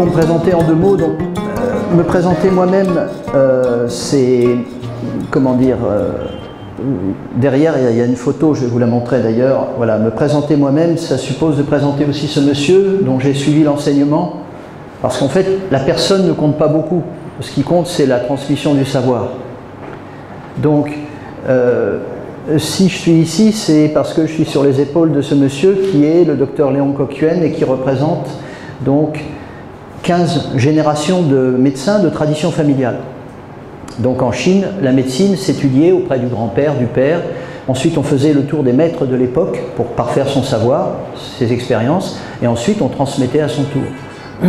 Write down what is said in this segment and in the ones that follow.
pour me présenter en deux mots, donc, me présenter moi-même, c'est, comment dire, derrière il y a une photo, je vais vous la montrer d'ailleurs, voilà, me présenter moi-même, ça suppose de présenter aussi ce monsieur dont j'ai suivi l'enseignement, parce qu'en fait, la personne ne compte pas beaucoup, ce qui compte c'est la transmission du savoir. Donc, si je suis ici, c'est parce que je suis sur les épaules de ce monsieur qui est le docteur Léon Coquen et qui représente donc 15 générations de médecins de tradition familiale. Donc en Chine, la médecine s'étudiait auprès du grand-père, du père. Ensuite, on faisait le tour des maîtres de l'époque pour parfaire son savoir, ses expériences, et ensuite on transmettait à son tour.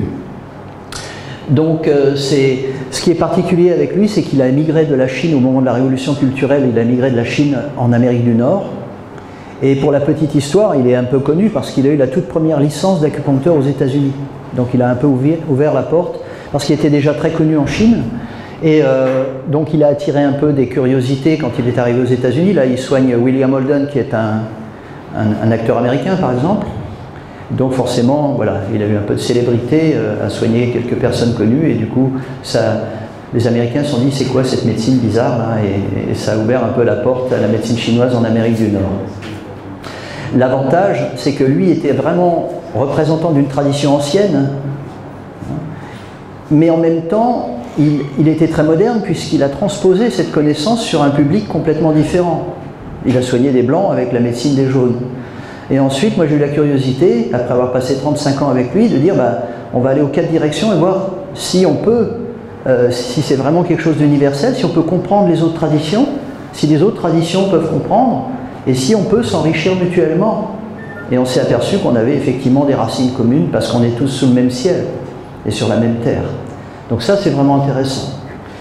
Donc ce qui est particulier avec lui, c'est qu'il a émigré de la Chine au moment de la révolution culturelle, il a émigré de la Chine en Amérique du Nord. Et pour la petite histoire, il est un peu connu parce qu'il a eu la toute première licence d'acupuncteur aux États-Unis. Donc il a un peu ouvert la porte parce qu'il était déjà très connu en Chine. Et donc il a attiré un peu des curiosités quand il est arrivé aux États-Unis. Là, il soigne William Holden, qui est un acteur américain, par exemple. Donc forcément, voilà, il a eu un peu de célébrité, a soigné quelques personnes connues, et du coup, les Américains se sont dit, c'est quoi cette médecine bizarre là, et ça a ouvert un peu la porte à la médecine chinoise en Amérique du Nord. L'avantage, c'est que lui était vraiment représentant d'une tradition ancienne, mais en même temps, il était très moderne puisqu'il a transposé cette connaissance sur un public complètement différent. Il a soigné des blancs avec la médecine des jaunes. Et ensuite, moi j'ai eu la curiosité, après avoir passé 35 ans avec lui, de dire bah, on va aller aux 4 directions et voir si on peut, si c'est vraiment quelque chose d'universel, si on peut comprendre les autres traditions, si les autres traditions peuvent comprendre, et si on peut s'enrichir mutuellement. Et on s'est aperçu qu'on avait effectivement des racines communes parce qu'on est tous sous le même ciel et sur la même terre. Donc ça, c'est vraiment intéressant.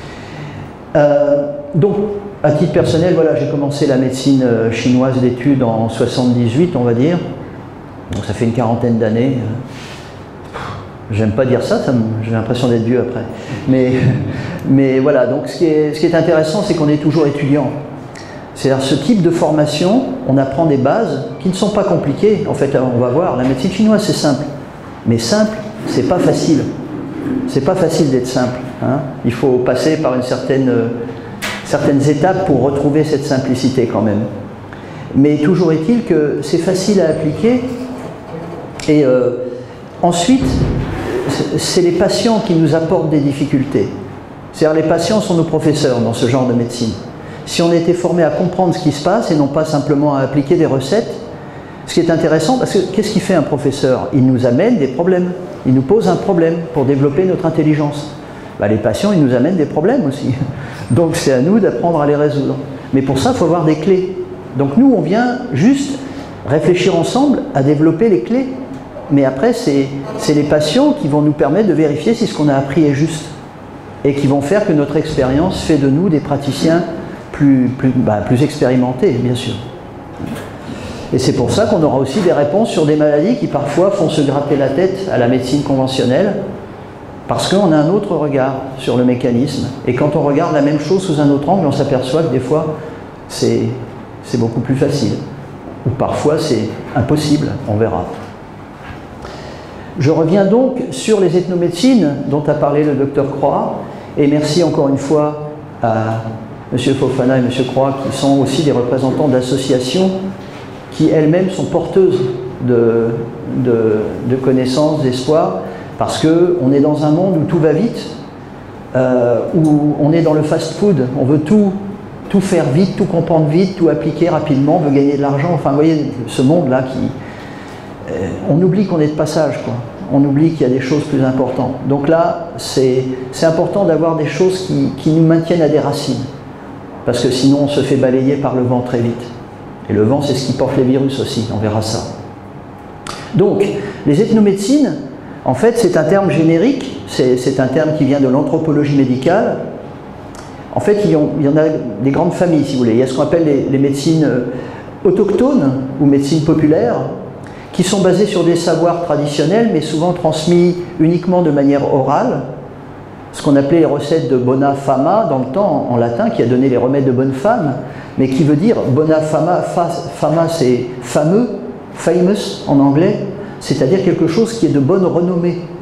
Donc, à titre personnel, voilà, j'ai commencé la médecine chinoise d'études en 78, on va dire. Donc ça fait une quarantaine d'années. J'aime pas dire ça, j'ai l'impression d'être vieux après. Mais voilà, donc ce qui est intéressant, c'est qu'on est toujours étudiant. C'est-à-dire ce type de formation, on apprend des bases qui ne sont pas compliquées. En fait, on va voir, la médecine chinoise, c'est simple. Mais simple, c'est pas facile. C'est pas facile d'être simple. Hein. Il faut passer par certaines étapes pour retrouver cette simplicité quand même. Mais toujours est-il que c'est facile à appliquer. Et ensuite, c'est les patients qui nous apportent des difficultés. C'est-à-dire les patients sont nos professeurs dans ce genre de médecine. Si on était formé à comprendre ce qui se passe et non pas simplement à appliquer des recettes, ce qui est intéressant, parce que qu'est-ce qu'il fait un professeur? Il nous amène des problèmes, il nous pose un problème pour développer notre intelligence. Bah, les patients, ils nous amènent des problèmes aussi. Donc c'est à nous d'apprendre à les résoudre. Mais pour ça, il faut avoir des clés. Donc nous, on vient juste réfléchir ensemble à développer les clés. Mais après, c'est les patients qui vont nous permettre de vérifier si ce qu'on a appris est juste. Et qui vont faire que notre expérience fait de nous des praticiens plus expérimentés, bien sûr. Et c'est pour ça qu'on aura aussi des réponses sur des maladies qui parfois font se gratter la tête à la médecine conventionnelle, parce qu'on a un autre regard sur le mécanisme. Et quand on regarde la même chose sous un autre angle, on s'aperçoit que des fois, c'est beaucoup plus facile. Ou parfois, c'est impossible, on verra. Je reviens donc sur les ethnomédecines dont a parlé le docteur Croix, et merci encore une fois à M. Fofana et M. Croix, qui sont aussi des représentants d'associations qui elles-mêmes sont porteuses de connaissances, d'espoir, parce qu'on est dans un monde où tout va vite, où on est dans le fast-food, on veut tout faire vite, tout comprendre vite, tout appliquer rapidement, on veut gagner de l'argent. Enfin, vous voyez, ce monde-là on oublie qu'on est de passage, quoi. On oublie qu'il y a des choses plus importantes. Donc là, c'est important d'avoir des choses qui nous maintiennent à des racines, parce que sinon on se fait balayer par le vent très vite. Et le vent, c'est ce qui porte les virus aussi, on verra ça. Donc, les ethnomédecines, en fait, c'est un terme générique, c'est un terme qui vient de l'anthropologie médicale. En fait, il y en a des grandes familles, si vous voulez. Il y a ce qu'on appelle les médecines autochtones ou médecines populaires, qui sont basées sur des savoirs traditionnels, mais souvent transmis uniquement de manière orale. Ce qu'on appelait les recettes de bona fama dans le temps, en latin, qui a donné les remèdes de bonne femme, mais qui veut dire bona fama, fama c'est fameux, famous en anglais, c'est-à-dire quelque chose qui est de bonne renommée.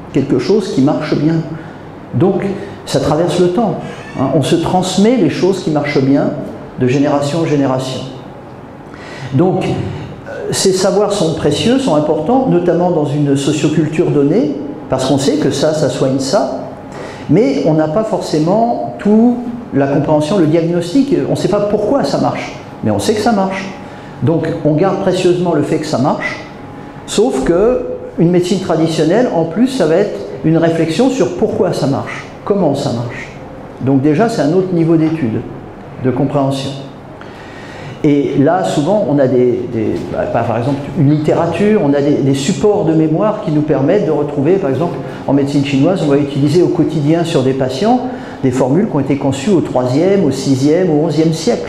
quelque chose qui marche bien. Donc, ça traverse le temps. Hein. On se transmet les choses qui marchent bien de génération en génération. Donc, ces savoirs sont précieux, sont importants, notamment dans une socioculture donnée, parce qu'on sait que ça soigne ça, mais on n'a pas forcément tout la compréhension, le diagnostic, on ne sait pas pourquoi ça marche, mais on sait que ça marche. Donc, on garde précieusement le fait que ça marche, sauf qu'une médecine traditionnelle, en plus, ça va être une réflexion sur pourquoi ça marche, comment ça marche. Donc déjà, c'est un autre niveau d'étude, de compréhension. Et là, souvent, on a par exemple, une littérature, on a des supports de mémoire qui nous permettent de retrouver, par exemple, en médecine chinoise, on va utiliser au quotidien sur des patients des formules qui ont été conçues au 3e, au 6e, au 11e siècle.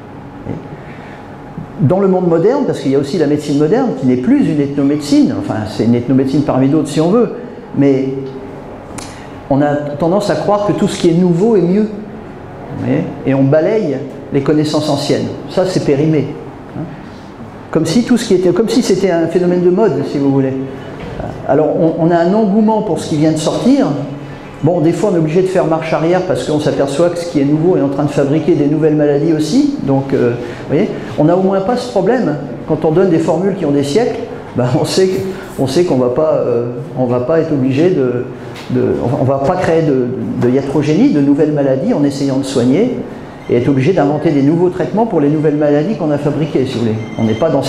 Dans le monde moderne, parce qu'il y a aussi la médecine moderne, qui n'est plus une ethnomédecine, enfin, c'est une ethnomédecine parmi d'autres si on veut, mais on a tendance à croire que tout ce qui est nouveau est mieux. Et on balaye les connaissances anciennes. Ça, c'est périmé. Comme si c'était un phénomène de mode, si vous voulez. Alors, on a un engouement pour ce qui vient de sortir. Bon, des fois, on est obligé de faire marche arrière parce qu'on s'aperçoit que ce qui est nouveau est en train de fabriquer des nouvelles maladies aussi. Donc, vous voyez, on n'a au moins pas ce problème. Quand on donne des formules qui ont des siècles, ben, on sait qu'on ne va pas être obligé on ne va pas créer de iatrogénie, de nouvelles maladies en essayant de soigner, et être obligé d'inventer des nouveaux traitements pour les nouvelles maladies qu'on a fabriquées, si vous voulez. On n'est pas dans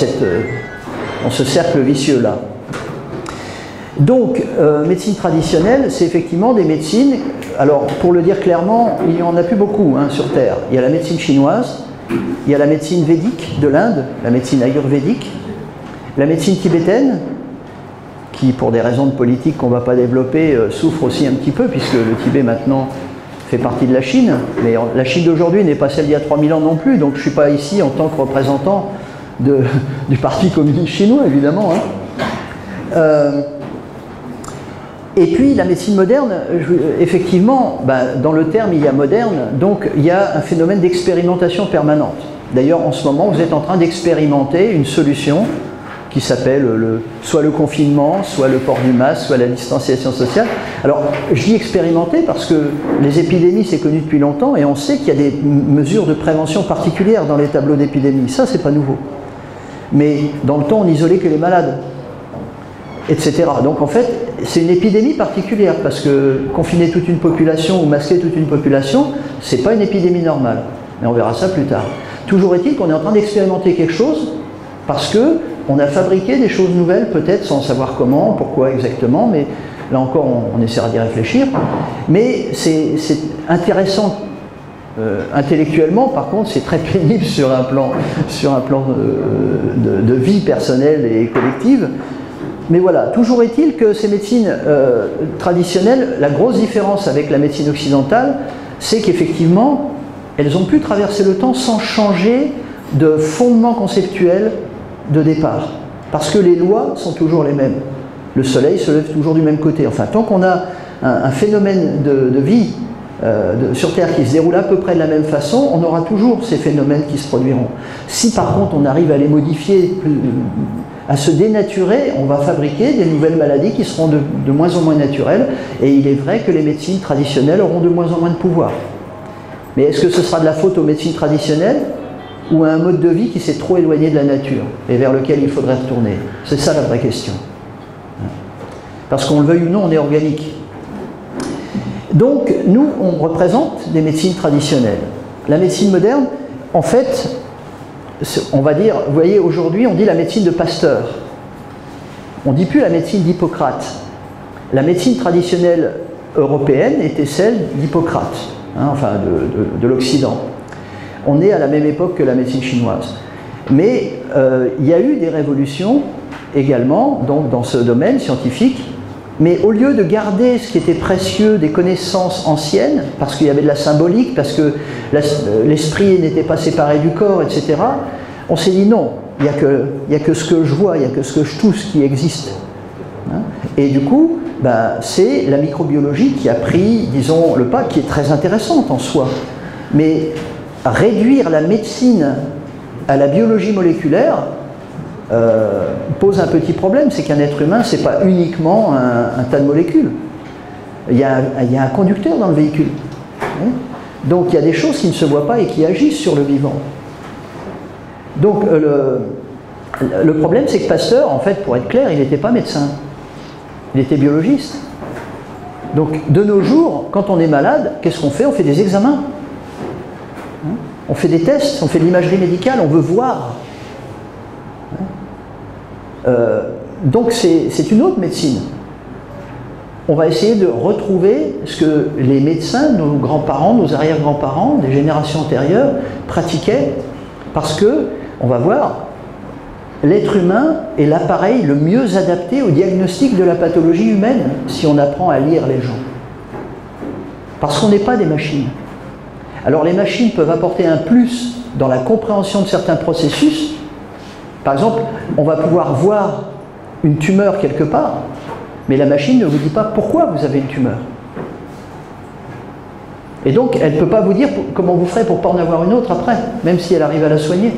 ce cercle vicieux-là. Donc, médecine traditionnelle, c'est effectivement des médecines, alors pour le dire clairement, il n'y en a plus beaucoup hein, sur Terre. Il y a la médecine chinoise, il y a la médecine védique de l'Inde, la médecine ayurvédique, la médecine tibétaine, qui pour des raisons de politique qu'on ne va pas développer, souffre aussi un petit peu, puisque le Tibet maintenant fait partie de la Chine, mais la Chine d'aujourd'hui n'est pas celle d'il y a 3000 ans non plus, donc je ne suis pas ici en tant que représentant du Parti communiste chinois, évidemment. Hein. Et puis la médecine moderne, effectivement, dans le terme il y a moderne, donc il y a un phénomène d'expérimentation permanente. D'ailleurs en ce moment vous êtes en train d'expérimenter une solution qui s'appelle soit le confinement, soit le port du masque, soit la distanciation sociale. Alors je dis expérimenter parce que les épidémies c'est connu depuis longtemps et on sait qu'il y a des mesures de prévention particulières dans les tableaux d'épidémie, ça c'est pas nouveau. Mais dans le temps on n'isolait que les malades, etc. Donc en fait, c'est une épidémie particulière parce que confiner toute une population ou masquer toute une population, c'est pas une épidémie normale. Mais on verra ça plus tard. Toujours est-il qu'on est en train d'expérimenter quelque chose parce que on a fabriqué des choses nouvelles, peut-être sans savoir comment, pourquoi exactement, mais là encore on essaiera d'y réfléchir. Mais c'est intéressant intellectuellement, par contre, c'est très pénible sur un plan de vie personnelle et collective. Mais voilà, toujours est-il que ces médecines traditionnelles, la grosse différence avec la médecine occidentale, c'est qu'effectivement, elles ont pu traverser le temps sans changer de fondement conceptuel de départ. Parce que les lois sont toujours les mêmes. Le soleil se lève toujours du même côté. Enfin, tant qu'on a un phénomène de vie sur Terre qui se déroule à peu près de la même façon, on aura toujours ces phénomènes qui se produiront. Si par contre on arrive à les modifier, à se dénaturer, on va fabriquer des nouvelles maladies qui seront de moins en moins naturelles, et il est vrai que les médecines traditionnelles auront de moins en moins de pouvoir. Mais est-ce que ce sera de la faute aux médecines traditionnelles ou à un mode de vie qui s'est trop éloigné de la nature et vers lequel il faudrait retourner? C'est ça la vraie question. Parce qu'on le veuille ou non, on est organique. Donc, nous, on représente des médecines traditionnelles. La médecine moderne, en fait, on va dire, vous voyez, aujourd'hui, on dit la médecine de Pasteur. On ne dit plus la médecine d'Hippocrate. La médecine traditionnelle européenne était celle d'Hippocrate, hein, enfin de l'Occident. On est à la même époque que la médecine chinoise. Mais il y a eu des révolutions également donc, dans ce domaine scientifique. Mais au lieu de garder ce qui était précieux des connaissances anciennes, parce qu'il y avait de la symbolique, parce que l'esprit n'était pas séparé du corps, etc., on s'est dit non, il n'y a que ce que je vois, il n'y a que ce que je touche qui existe. Hein? Et du coup, c'est la microbiologie qui a pris, disons, le pas, qui est très intéressante en soi. Mais réduire la médecine à la biologie moléculaire, pose un petit problème, c'est qu'un être humain, c'est pas uniquement un tas de molécules. Il y a un conducteur dans le véhicule. Donc il y a des choses qui ne se voient pas et qui agissent sur le vivant. Donc le problème, c'est que Pasteur, en fait, pour être clair, il n'était pas médecin. Il était biologiste. Donc de nos jours, quand on est malade, qu'est-ce qu'on fait? On fait des examens. On fait des tests, on fait de l'imagerie médicale, on veut voir. Donc c'est une autre médecine. On va essayer de retrouver ce que les médecins, nos grands-parents, nos arrière-grands-parents, des générations antérieures, pratiquaient, parce que, on va voir, l'être humain est l'appareil le mieux adapté au diagnostic de la pathologie humaine, si on apprend à lire les gens. Parce qu'on n'est pas des machines. Alors les machines peuvent apporter un plus dans la compréhension de certains processus. Par exemple, on va pouvoir voir une tumeur quelque part, mais la machine ne vous dit pas pourquoi vous avez une tumeur. Et donc, elle ne peut pas vous dire comment vous ferez pour ne pas en avoir une autre après, même si elle arrive à la soigner.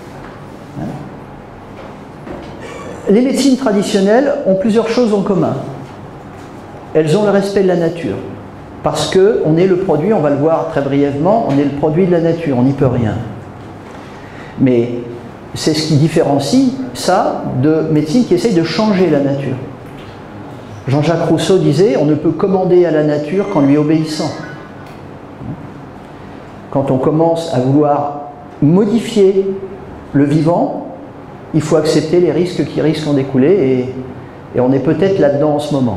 Les médecines traditionnelles ont plusieurs choses en commun. Elles ont le respect de la nature. Parce qu'on est le produit, on va le voir très brièvement, on est le produit de la nature, on n'y peut rien. Mais c'est ce qui différencie ça de médecine qui essaye de changer la nature. Jean-Jacques Rousseau disait, on ne peut commander à la nature qu'en lui obéissant. Quand on commence à vouloir modifier le vivant, il faut accepter les risques qui risquent d'en découler, et on est peut-être là-dedans en ce moment.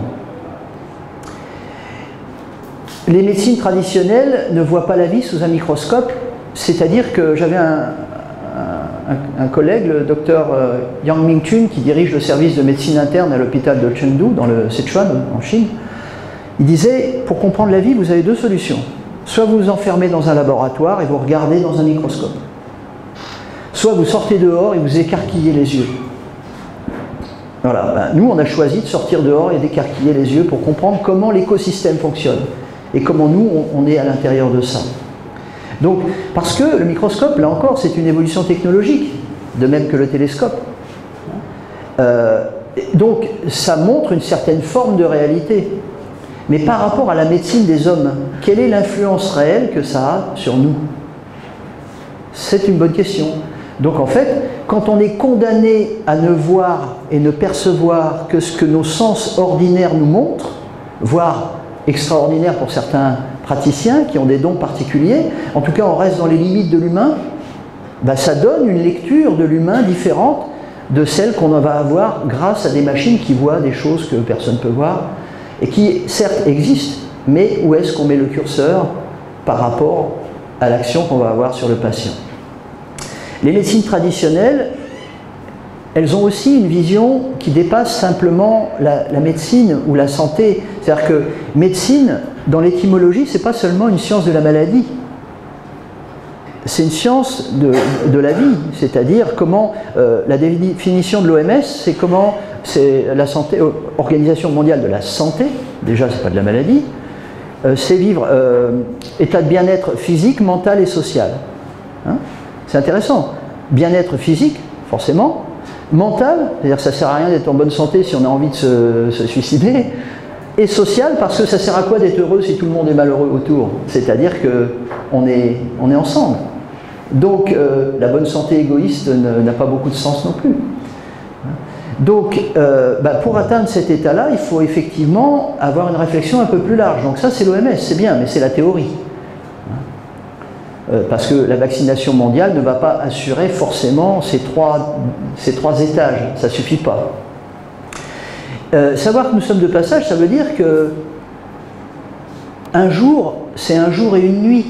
Les médecines traditionnelles ne voient pas la vie sous un microscope, c'est-à-dire que j'avais un collègue, le docteur Yang Mingchun, qui dirige le service de médecine interne à l'hôpital de Chengdu, dans le Sichuan, en Chine. Il disait, pour comprendre la vie, vous avez deux solutions. Soit vous vous enfermez dans un laboratoire et vous regardez dans un microscope. Soit vous sortez dehors et vous écarquillez les yeux. Voilà, ben, nous on a choisi de sortir dehors et d'écarquiller les yeux pour comprendre comment l'écosystème fonctionne et comment nous on est à l'intérieur de ça. Donc, parce que le microscope, là encore, c'est une évolution technologique, de même que le télescope. Donc, ça montre une certaine forme de réalité. Mais par rapport à la médecine des hommes, quelle est l'influence réelle que ça a sur nous? C'est une bonne question. Donc en fait, quand on est condamné à ne voir et ne percevoir que ce que nos sens ordinaires nous montrent, voire extraordinaire pour certains praticiens qui ont des dons particuliers, en tout cas on reste dans les limites de l'humain, ben ça donne une lecture de l'humain différente de celle qu'on va avoir grâce à des machines qui voient des choses que personne ne peut voir, et qui certes existent, mais où est-ce qu'on met le curseur par rapport à l'action qu'on va avoir sur le patient? Les médecines traditionnelles, elles ont aussi une vision qui dépasse simplement la médecine ou la santé. C'est-à-dire que médecine, dans l'étymologie, c'est pas seulement une science de la maladie. C'est une science de la vie, c'est-à-dire comment, la définition de l'OMS, c'est comment c'est la santé, Organisation mondiale de la santé, déjà c'est pas de la maladie, c'est vivre état de bien-être physique, mental et social. Hein? C'est intéressant. Bien-être physique, forcément. Mental, c'est-à-dire que ça ne sert à rien d'être en bonne santé si on a envie de se suicider. Et social, parce que ça sert à quoi d'être heureux si tout le monde est malheureux autour? C'est-à-dire qu'on est ensemble. Donc la bonne santé égoïste n'a pas beaucoup de sens non plus. Donc pour atteindre cet état-là, il faut effectivement avoir une réflexion un peu plus large. Donc ça c'est l'OMS, c'est bien, mais c'est la théorie. Parce que la vaccination mondiale ne va pas assurer forcément ces trois étages, ça ne suffit pas. Savoir que nous sommes de passage, ça veut dire que un jour, c'est un jour et une nuit.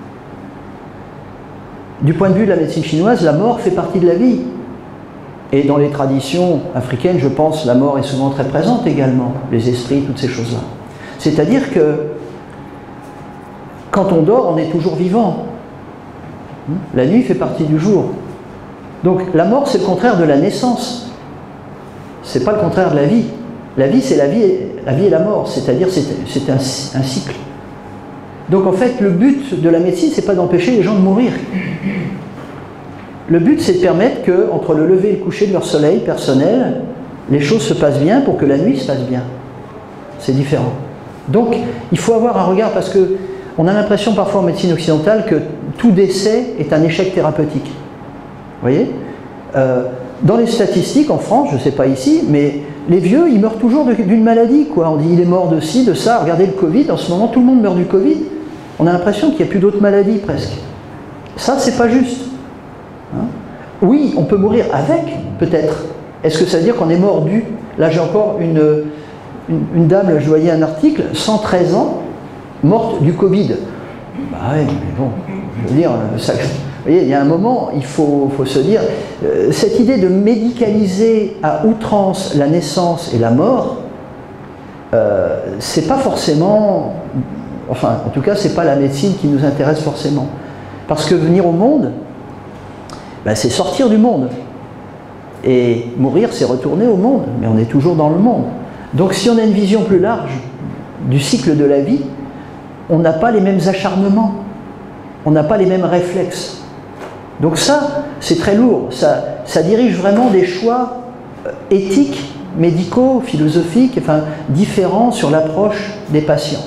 Du point de vue de la médecine chinoise, la mort fait partie de la vie. Et dans les traditions africaines, je pense, la mort est souvent très présente également, les esprits, toutes ces choses-là. C'est-à-dire que quand on dort, on est toujours vivant. La nuit fait partie du jour. Donc la mort, c'est le contraire de la naissance. C'est pas le contraire de la vie. La vie, c'est la vie et la mort, c'est-à-dire c'est un cycle. Donc en fait, le but de la médecine, c'est pas d'empêcher les gens de mourir. Le but, c'est de permettre que, entre le lever et le coucher de leur soleil personnel, les choses se passent bien pour que la nuit se passe bien. C'est différent. Donc, il faut avoir un regard, parce que on a l'impression parfois en médecine occidentale que tout décès est un échec thérapeutique. Vous voyez, dans les statistiques en France, je ne sais pas ici, mais les vieux, ils meurent toujours d'une maladie, quoi. On dit il est mort de ci, de ça. Regardez le Covid, en ce moment, tout le monde meurt du Covid. On a l'impression qu'il n'y a plus d'autres maladies, presque. Ça, c'est pas juste. Hein? Oui, on peut mourir avec, peut-être. Est-ce que ça veut dire qu'on est mort du... Là, j'ai encore une dame, là, je voyais un article, 113 ans, morte du Covid. Bah ouais, mais bon, je veux dire, ça, vous voyez, il y a un moment, il faut se dire, cette idée de médicaliser à outrance la naissance et la mort, c'est pas forcément, enfin, en tout cas, c'est pas la médecine qui nous intéresse forcément. Parce que venir au monde, ben, c'est sortir du monde. Et mourir, c'est retourner au monde, mais on est toujours dans le monde. Donc si on a une vision plus large du cycle de la vie, on n'a pas les mêmes acharnements, on n'a pas les mêmes réflexes. Donc ça, c'est très lourd, ça dirige vraiment des choix éthiques, médicaux, philosophiques, enfin, différents sur l'approche des patients.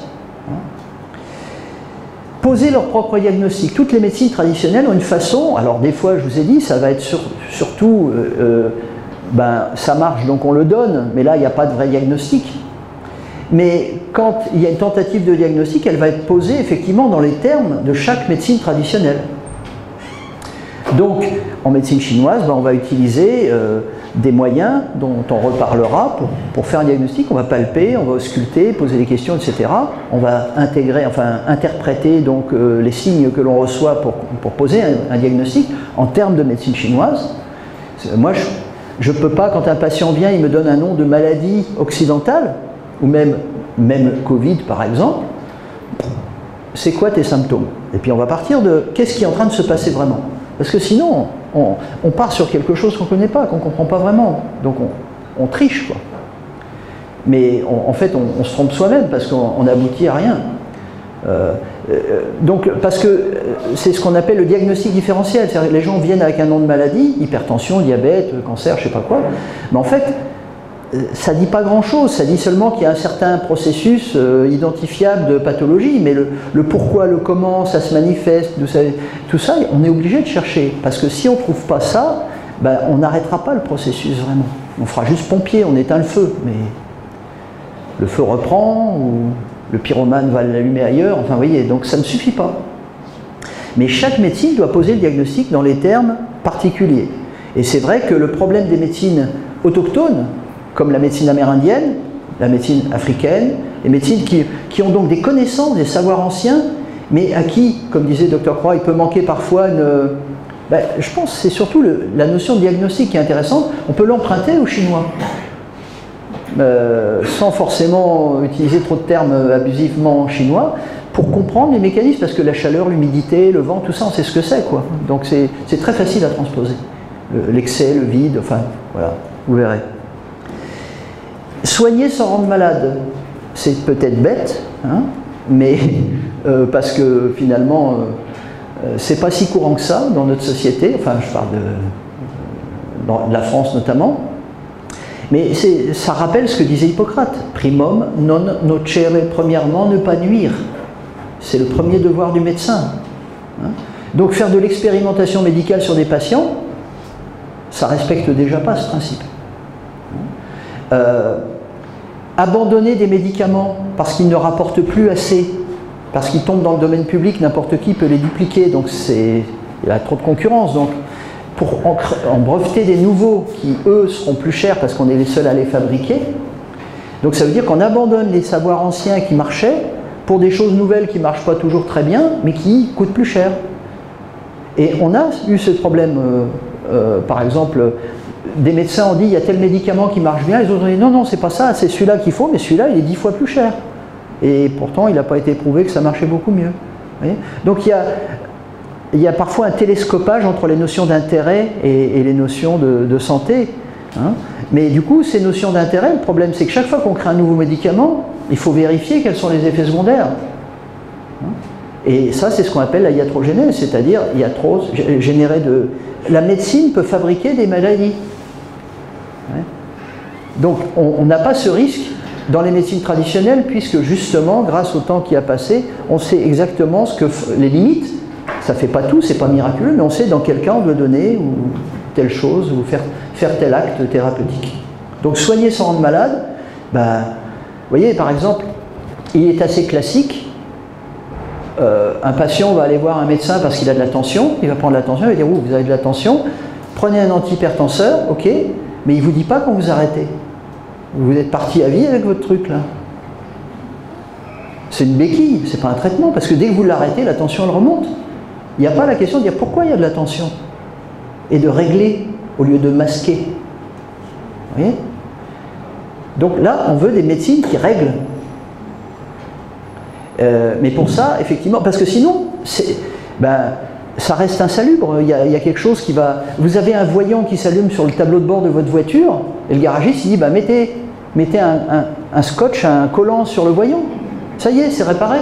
Poser leur propre diagnostic. Toutes les médecines traditionnelles ont une façon, alors des fois, je vous ai dit, ça va être surtout, ben, ça marche donc on le donne, mais là, il n'y a pas de vrai diagnostic. Mais quand il y a une tentative de diagnostic, elle va être posée effectivement dans les termes de chaque médecine traditionnelle. Donc, en médecine chinoise, ben, on va utiliser des moyens dont on reparlera pour faire un diagnostic. On va palper, on va ausculter, poser des questions, etc. On va intégrer, enfin interpréter donc, les signes que l'on reçoit pour poser un diagnostic en termes de médecine chinoise. Moi, je ne peux pas, quand un patient vient, il me donne un nom de maladie occidentale, ou même Covid par exemple, c'est quoi tes symptômes? Et puis on va partir de qu'est-ce qui est en train de se passer vraiment. Parce que sinon, on part sur quelque chose qu'on ne connaît pas, qu'on ne comprend pas vraiment. Donc on triche, quoi. Mais en fait, on se trompe soi-même parce qu'on n'aboutit à rien. Donc, parce que c'est ce qu'on appelle le diagnostic différentiel. C'est-à-dire que les gens viennent avec un nom de maladie, hypertension, diabète, cancer, je ne sais pas quoi. Mais en fait, ça ne dit pas grand-chose, ça dit seulement qu'il y a un certain processus identifiable de pathologie, mais le pourquoi, le comment, ça se manifeste, tout ça, on est obligé de chercher. Parce que si on ne trouve pas ça, ben, on n'arrêtera pas le processus vraiment. On fera juste pompier, on éteint le feu, mais le feu reprend, ou le pyromane va l'allumer ailleurs, enfin vous voyez, donc ça ne suffit pas. Mais chaque médecine doit poser le diagnostic dans les termes particuliers. Et c'est vrai que le problème des médecines autochtones, comme la médecine amérindienne, la médecine africaine, les médecines qui ont donc des connaissances, des savoirs anciens, mais à qui, comme disait Dr Croix, il peut manquer parfois une... Ben, je pense que c'est surtout la notion de diagnostic qui est intéressante. On peut l'emprunter aux Chinois, sans forcément utiliser trop de termes abusivement chinois, pour comprendre les mécanismes, parce que la chaleur, l'humidité, le vent, tout ça, on sait ce que c'est, quoi. Donc c'est très facile à transposer. L'excès, le vide, enfin, voilà, vous verrez. Soigner sans rendre malade, c'est peut-être bête, hein, mais parce que finalement, c'est pas si courant que ça dans notre société, enfin je parle de la France notamment, mais ça rappelle ce que disait Hippocrate, primum non nocere, premièrement ne pas nuire, c'est le premier devoir du médecin. Hein. Donc faire de l'expérimentation médicale sur des patients, ça respecte déjà pas ce principe. Abandonner des médicaments parce qu'ils ne rapportent plus assez, parce qu'ils tombent dans le domaine public, n'importe qui peut les dupliquer, donc il y a trop de concurrence. Donc pour en breveter des nouveaux qui, eux, seront plus chers parce qu'on est les seuls à les fabriquer, donc ça veut dire qu'on abandonne les savoirs anciens qui marchaient pour des choses nouvelles qui ne marchent pas toujours très bien, mais qui coûtent plus cher. Et on a eu ce problème, par exemple, des médecins ont dit il y a tel médicament qui marche bien, les autres ont dit non, non, c'est pas ça, c'est celui-là qu'il faut, mais celui-là il est 10 fois plus cher. Et pourtant il n'a pas été prouvé que ça marchait beaucoup mieux. Vous voyez ? Donc il y a parfois un télescopage entre les notions d'intérêt et les notions de santé. Hein. Mais du coup, ces notions d'intérêt, le problème c'est que chaque fois qu'on crée un nouveau médicament, il faut vérifier quels sont les effets secondaires. Hein. Et ça, c'est ce qu'on appelle la iatrogénèse, c'est-à-dire iatrose, générer de... La médecine peut fabriquer des maladies. Ouais. Donc, on n'a pas ce risque dans les médecines traditionnelles, puisque justement, grâce au temps qui a passé, on sait exactement ce que les limites. Ça ne fait pas tout, c'est pas miraculeux, mais on sait dans quel cas on doit donner ou telle chose, ou faire tel acte thérapeutique. Donc, soigner sans rendre malade, ben, vous voyez, par exemple, il est assez classique. Un patient va aller voir un médecin parce qu'il a de la tension, il va prendre la tension, il va dire vous avez de la tension, prenez un antihypertenseur, ok, mais il ne vous dit pas quand vous arrêtez. Vous êtes parti à vie avec votre truc là. C'est une béquille, c'est pas un traitement, parce que dès que vous l'arrêtez, la tension elle remonte. Il n'y a pas la question de dire pourquoi il y a de la tension et de régler au lieu de masquer. Vous voyez? Donc là, on veut des médecines qui règlent. Mais pour ça, effectivement, parce que sinon, ben, ça reste insalubre. Il y a quelque chose qui va... Vous avez un voyant qui s'allume sur le tableau de bord de votre voiture, et le garagiste, il dit, ben, mettez un scotch, un collant sur le voyant. Ça y est, c'est réparé.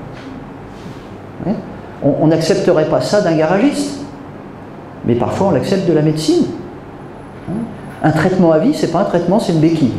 On n'accepterait pas ça d'un garagiste. Mais parfois, on l'accepte de la médecine. Un traitement à vie, c'est pas un traitement, c'est une béquille.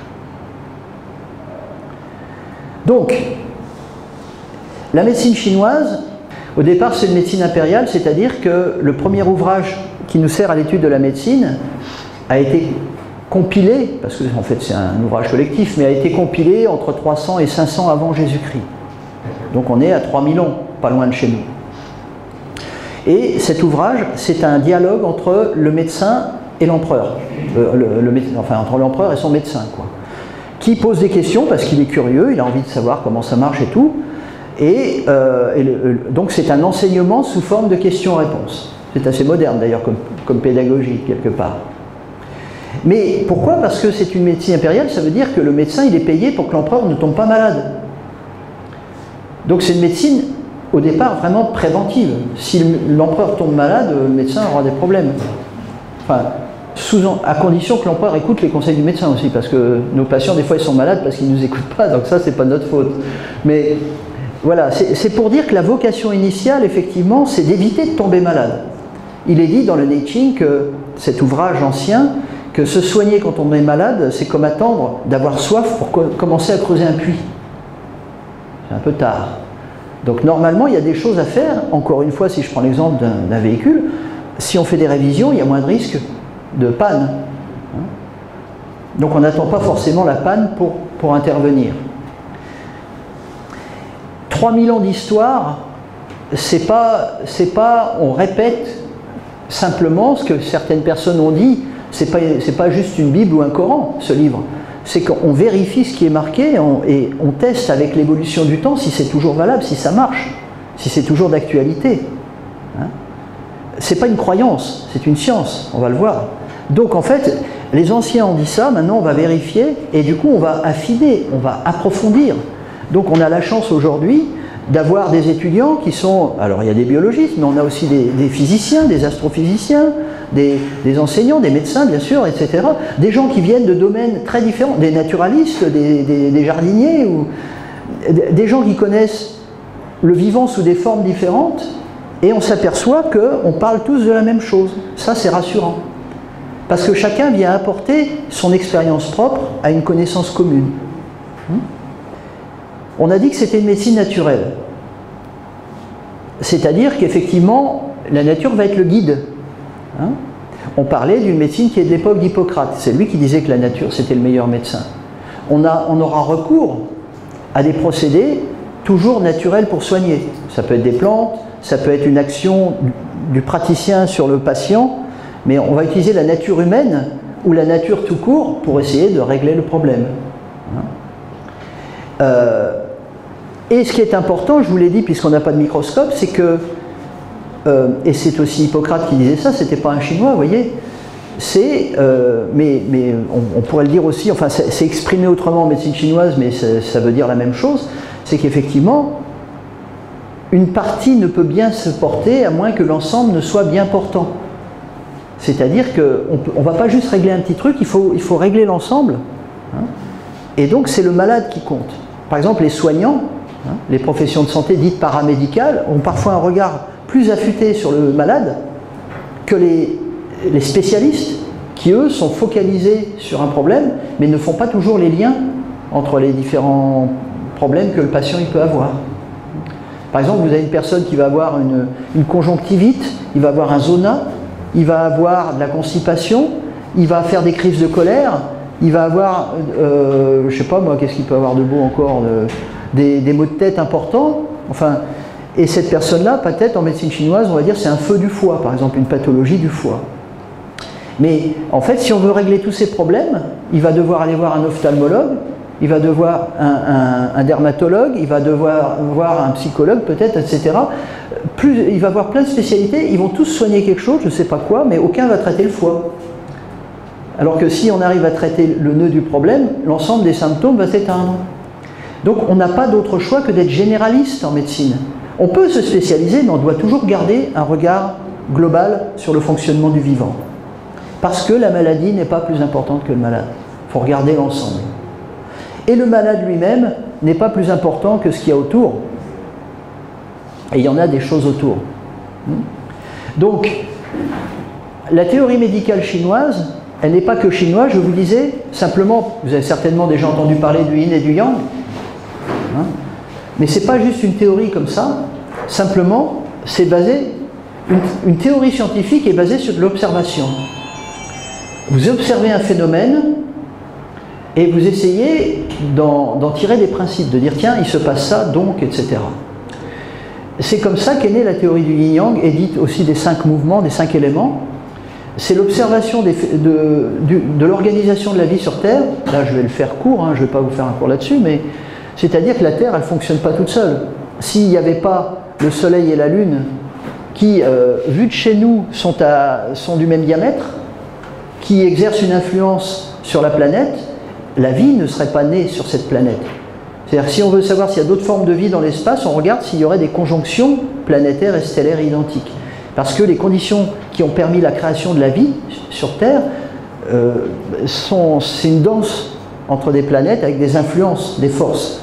Donc, la médecine chinoise, au départ, c'est une médecine impériale, c'est-à-dire que le premier ouvrage qui nous sert à l'étude de la médecine a été compilé, parce que en fait c'est un ouvrage collectif, mais a été compilé entre 300 et 500 avant Jésus-Christ. Donc on est à 3000 ans, pas loin de chez nous. Et cet ouvrage, c'est un dialogue entre le médecin et l'empereur, enfin entre l'empereur et son médecin, quoi, qui pose des questions parce qu'il est curieux, il a envie de savoir comment ça marche et tout. Donc c'est un enseignement sous forme de questions-réponses. C'est assez moderne d'ailleurs comme pédagogie quelque part. Mais pourquoi? Parce que c'est une médecine impériale, ça veut dire que le médecin il est payé pour que l'empereur ne tombe pas malade. Donc c'est une médecine au départ vraiment préventive. Si l'empereur tombe malade, le médecin aura des problèmes. Enfin, à condition que l'empereur écoute les conseils du médecin aussi, parce que nos patients des fois ils sont malades parce qu'ils ne nous écoutent pas, donc ça c'est pas notre faute. Mais voilà, c'est pour dire que la vocation initiale, effectivement, c'est d'éviter de tomber malade. Il est dit dans le Neijing, que cet ouvrage ancien, que se soigner quand on est malade, c'est comme attendre d'avoir soif pour commencer à creuser un puits. C'est un peu tard. Donc normalement, il y a des choses à faire. Encore une fois, si je prends l'exemple d'un véhicule, si on fait des révisions, il y a moins de risques de panne. Donc on n'attend pas forcément la panne pour intervenir. 3000 ans d'histoire, c'est pas on répète simplement ce que certaines personnes ont dit, c'est pas juste une Bible ou un Coran, ce livre. C'est qu'on vérifie ce qui est marqué et on teste avec l'évolution du temps si c'est toujours valable, si ça marche, si c'est toujours d'actualité. Hein? C'est pas une croyance, c'est une science, on va le voir. Donc en fait, les anciens ont dit ça, maintenant on va vérifier et du coup on va affiner, on va approfondir. Donc on a la chance aujourd'hui d'avoir des étudiants qui sont, alors il y a des biologistes, mais on a aussi des physiciens, des astrophysiciens, des enseignants, des médecins bien sûr, etc. Des gens qui viennent de domaines très différents, des naturalistes, des jardiniers, ou des gens qui connaissent le vivant sous des formes différentes, et on s'aperçoit qu'on parle tous de la même chose. Ça c'est rassurant. Parce que chacun vient apporter son expérience propre à une connaissance commune. On a dit que c'était une médecine naturelle. C'est-à-dire qu'effectivement, la nature va être le guide. Hein? On parlait d'une médecine qui est de l'époque d'Hippocrate. C'est lui qui disait que la nature, c'était le meilleur médecin. On aura recours à des procédés toujours naturels pour soigner. Ça peut être des plantes, ça peut être une action du praticien sur le patient, mais on va utiliser la nature humaine ou la nature tout court pour essayer de régler le problème. Et ce qui est important, je vous l'ai dit puisqu'on n'a pas de microscope, c'est que, et c'est aussi Hippocrate qui disait ça, c'était pas un chinois, vous voyez, mais on pourrait le dire aussi, enfin c'est exprimé autrement en médecine chinoise, mais ça veut dire la même chose, c'est qu'effectivement, une partie ne peut bien se porter à moins que l'ensemble ne soit bien portant. C'est-à-dire qu'on ne va pas juste régler un petit truc, il faut régler l'ensemble. Hein. Et donc c'est le malade qui compte. Par exemple, les soignants, Les professions de santé dites paramédicales ont parfois un regard plus affûté sur le malade que les spécialistes qui, eux, sont focalisés sur un problème, mais ne font pas toujours les liens entre les différents problèmes que le patient il peut avoir. Par exemple, vous avez une personne qui va avoir une conjonctivite, il va avoir un zona, il va avoir de la constipation, il va faire des crises de colère, il va avoir, je ne sais pas moi, qu'est-ce qu'il peut avoir de beau encore, des maux de tête importants, enfin, et cette personne-là, peut-être en médecine chinoise, on va dire c'est un feu du foie, par exemple, une pathologie du foie. Mais en fait, si on veut régler tous ces problèmes, il va devoir aller voir un ophtalmologue, il va devoir un dermatologue, il va devoir voir un psychologue peut-être, etc. Il va avoir plein de spécialités, ils vont tous soigner quelque chose, je ne sais pas quoi, mais aucun va traiter le foie. Alors que si on arrive à traiter le nœud du problème, l'ensemble des symptômes va s'éteindre. Donc on n'a pas d'autre choix que d'être généraliste en médecine. On peut se spécialiser, mais on doit toujours garder un regard global sur le fonctionnement du vivant. Parce que la maladie n'est pas plus importante que le malade. Il faut regarder l'ensemble. Et le malade lui-même n'est pas plus important que ce qu'il y a autour. Et il y en a des choses autour. Donc, la théorie médicale chinoise, elle n'est pas que chinoise, je vous disais, simplement, vous avez certainement déjà entendu parler du yin et du yang, mais ce n'est pas juste une théorie comme ça, simplement, c'est basé, une théorie scientifique est basée sur de l'observation. Vous observez un phénomène, et vous essayez d'en tirer des principes, de dire tiens, il se passe ça, donc, etc. C'est comme ça qu'est née la théorie du yin-yang, et dite aussi des 5 mouvements, des 5 éléments. C'est l'observation de l'organisation de la vie sur Terre. Là, je vais le faire court, je ne vais pas vous faire un cours là-dessus, mais c'est-à-dire que la Terre, elle ne fonctionne pas toute seule. S'il n'y avait pas le Soleil et la Lune, qui, vu de chez nous, sont du même diamètre, qui exercent une influence sur la planète, la vie ne serait pas née sur cette planète. C'est-à-dire si on veut savoir s'il y a d'autres formes de vie dans l'espace, on regarde s'il y aurait des conjonctions planétaires et stellaires identiques. Parce que les conditions qui ont permis la création de la vie sur Terre, c'est une danse entre des planètes avec des influences, des forces.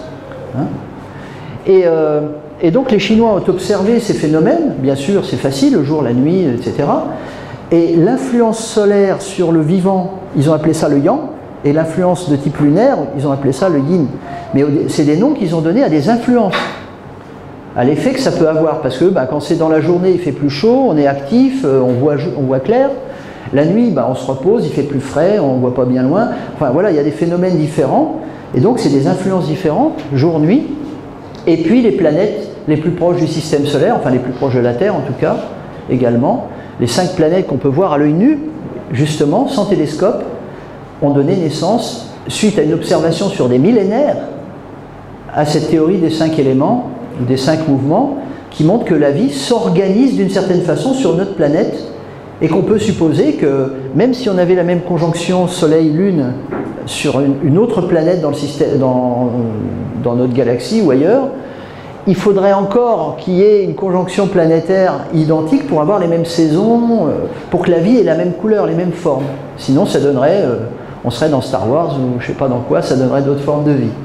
Et donc les Chinois ont observé ces phénomènes, bien sûr c'est facile, le jour, la nuit, etc. Et l'influence solaire sur le vivant, ils ont appelé ça le yang, et l'influence de type lunaire, ils ont appelé ça le yin. Mais c'est des noms qu'ils ont donnés à des influences, à l'effet que ça peut avoir, parce que quand c'est dans la journée, il fait plus chaud, on est actif, on voit clair. La nuit, on se repose, il fait plus frais, on ne voit pas bien loin. Enfin voilà, il y a des phénomènes différents, et donc c'est des influences différentes, jour-nuit. Et puis les planètes les plus proches du système solaire, enfin les plus proches de la Terre en tout cas, également, les 5 planètes qu'on peut voir à l'œil nu, justement, sans télescope, ont donné naissance, suite à une observation sur des millénaires, à cette théorie des 5 éléments, ou des 5 mouvements, qui montre que la vie s'organise d'une certaine façon sur notre planète, et qu'on peut supposer que, même si on avait la même conjonction Soleil-Lune sur une autre planète dans le système, dans notre galaxie ou ailleurs, il faudrait encore qu'il y ait une conjonction planétaire identique pour avoir les mêmes saisons, pour que la vie ait la même couleur, les mêmes formes. Sinon, ça donnerait, on serait dans Star Wars ou je ne sais pas dans quoi, ça donnerait d'autres formes de vie.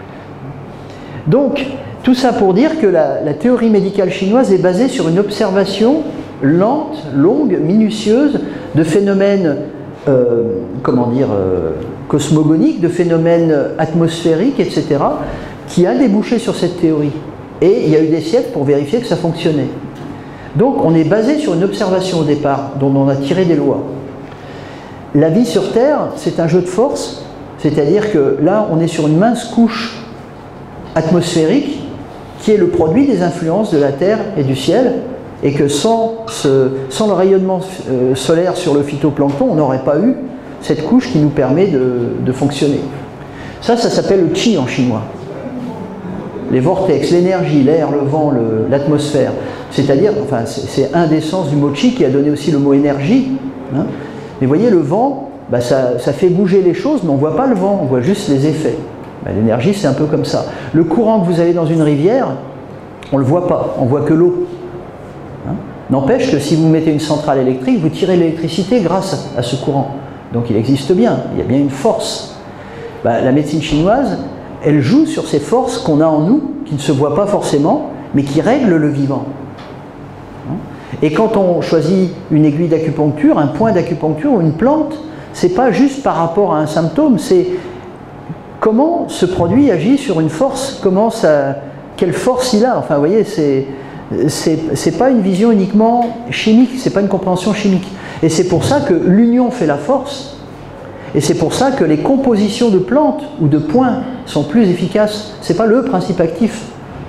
Donc, tout ça pour dire que la théorie médicale chinoise est basée sur une observation lente, longue, minutieuse de phénomènes, cosmogoniques, de phénomènes atmosphériques, etc., qui a débouché sur cette théorie. Et il y a eu des siècles pour vérifier que ça fonctionnait. Donc on est basé sur une observation au départ, dont on a tiré des lois. La vie sur Terre, c'est un jeu de force, c'est-à-dire que là, on est sur une mince couche atmosphérique qui est le produit des influences de la Terre et du ciel, et que sans le rayonnement solaire sur le phytoplancton, on n'aurait pas eu cette couche qui nous permet de fonctionner. Ça s'appelle le qi en chinois. Les vortex, l'énergie, l'air, le vent, l'atmosphère. C'est-à-dire, enfin, c'est un des sens du mot qi qui a donné aussi le mot énergie. Mais vous voyez, le vent, ça fait bouger les choses, mais on ne voit pas le vent, on voit juste les effets. L'énergie, c'est un peu comme ça. Le courant que vous avez dans une rivière, on ne le voit pas, on voit que l'eau. N'empêche que si vous mettez une centrale électrique, vous tirez l'électricité grâce à ce courant. Donc il existe bien, il y a bien une force. La médecine chinoise, elle joue sur ces forces qu'on a en nous, qui ne se voit pas forcément, mais qui règle le vivant. Et quand on choisit une aiguille d'acupuncture, un point d'acupuncture ou une plante, c'est pas juste par rapport à un symptôme, c'est comment ce produit agit sur une force, quelle force il a. Enfin, vous voyez, c'est pas une vision uniquement chimique, c'est pas une compréhension chimique. Et c'est pour ça que l'union fait la force, et c'est pour ça que les compositions de plantes ou de points sont plus efficaces. C'est pas le principe actif.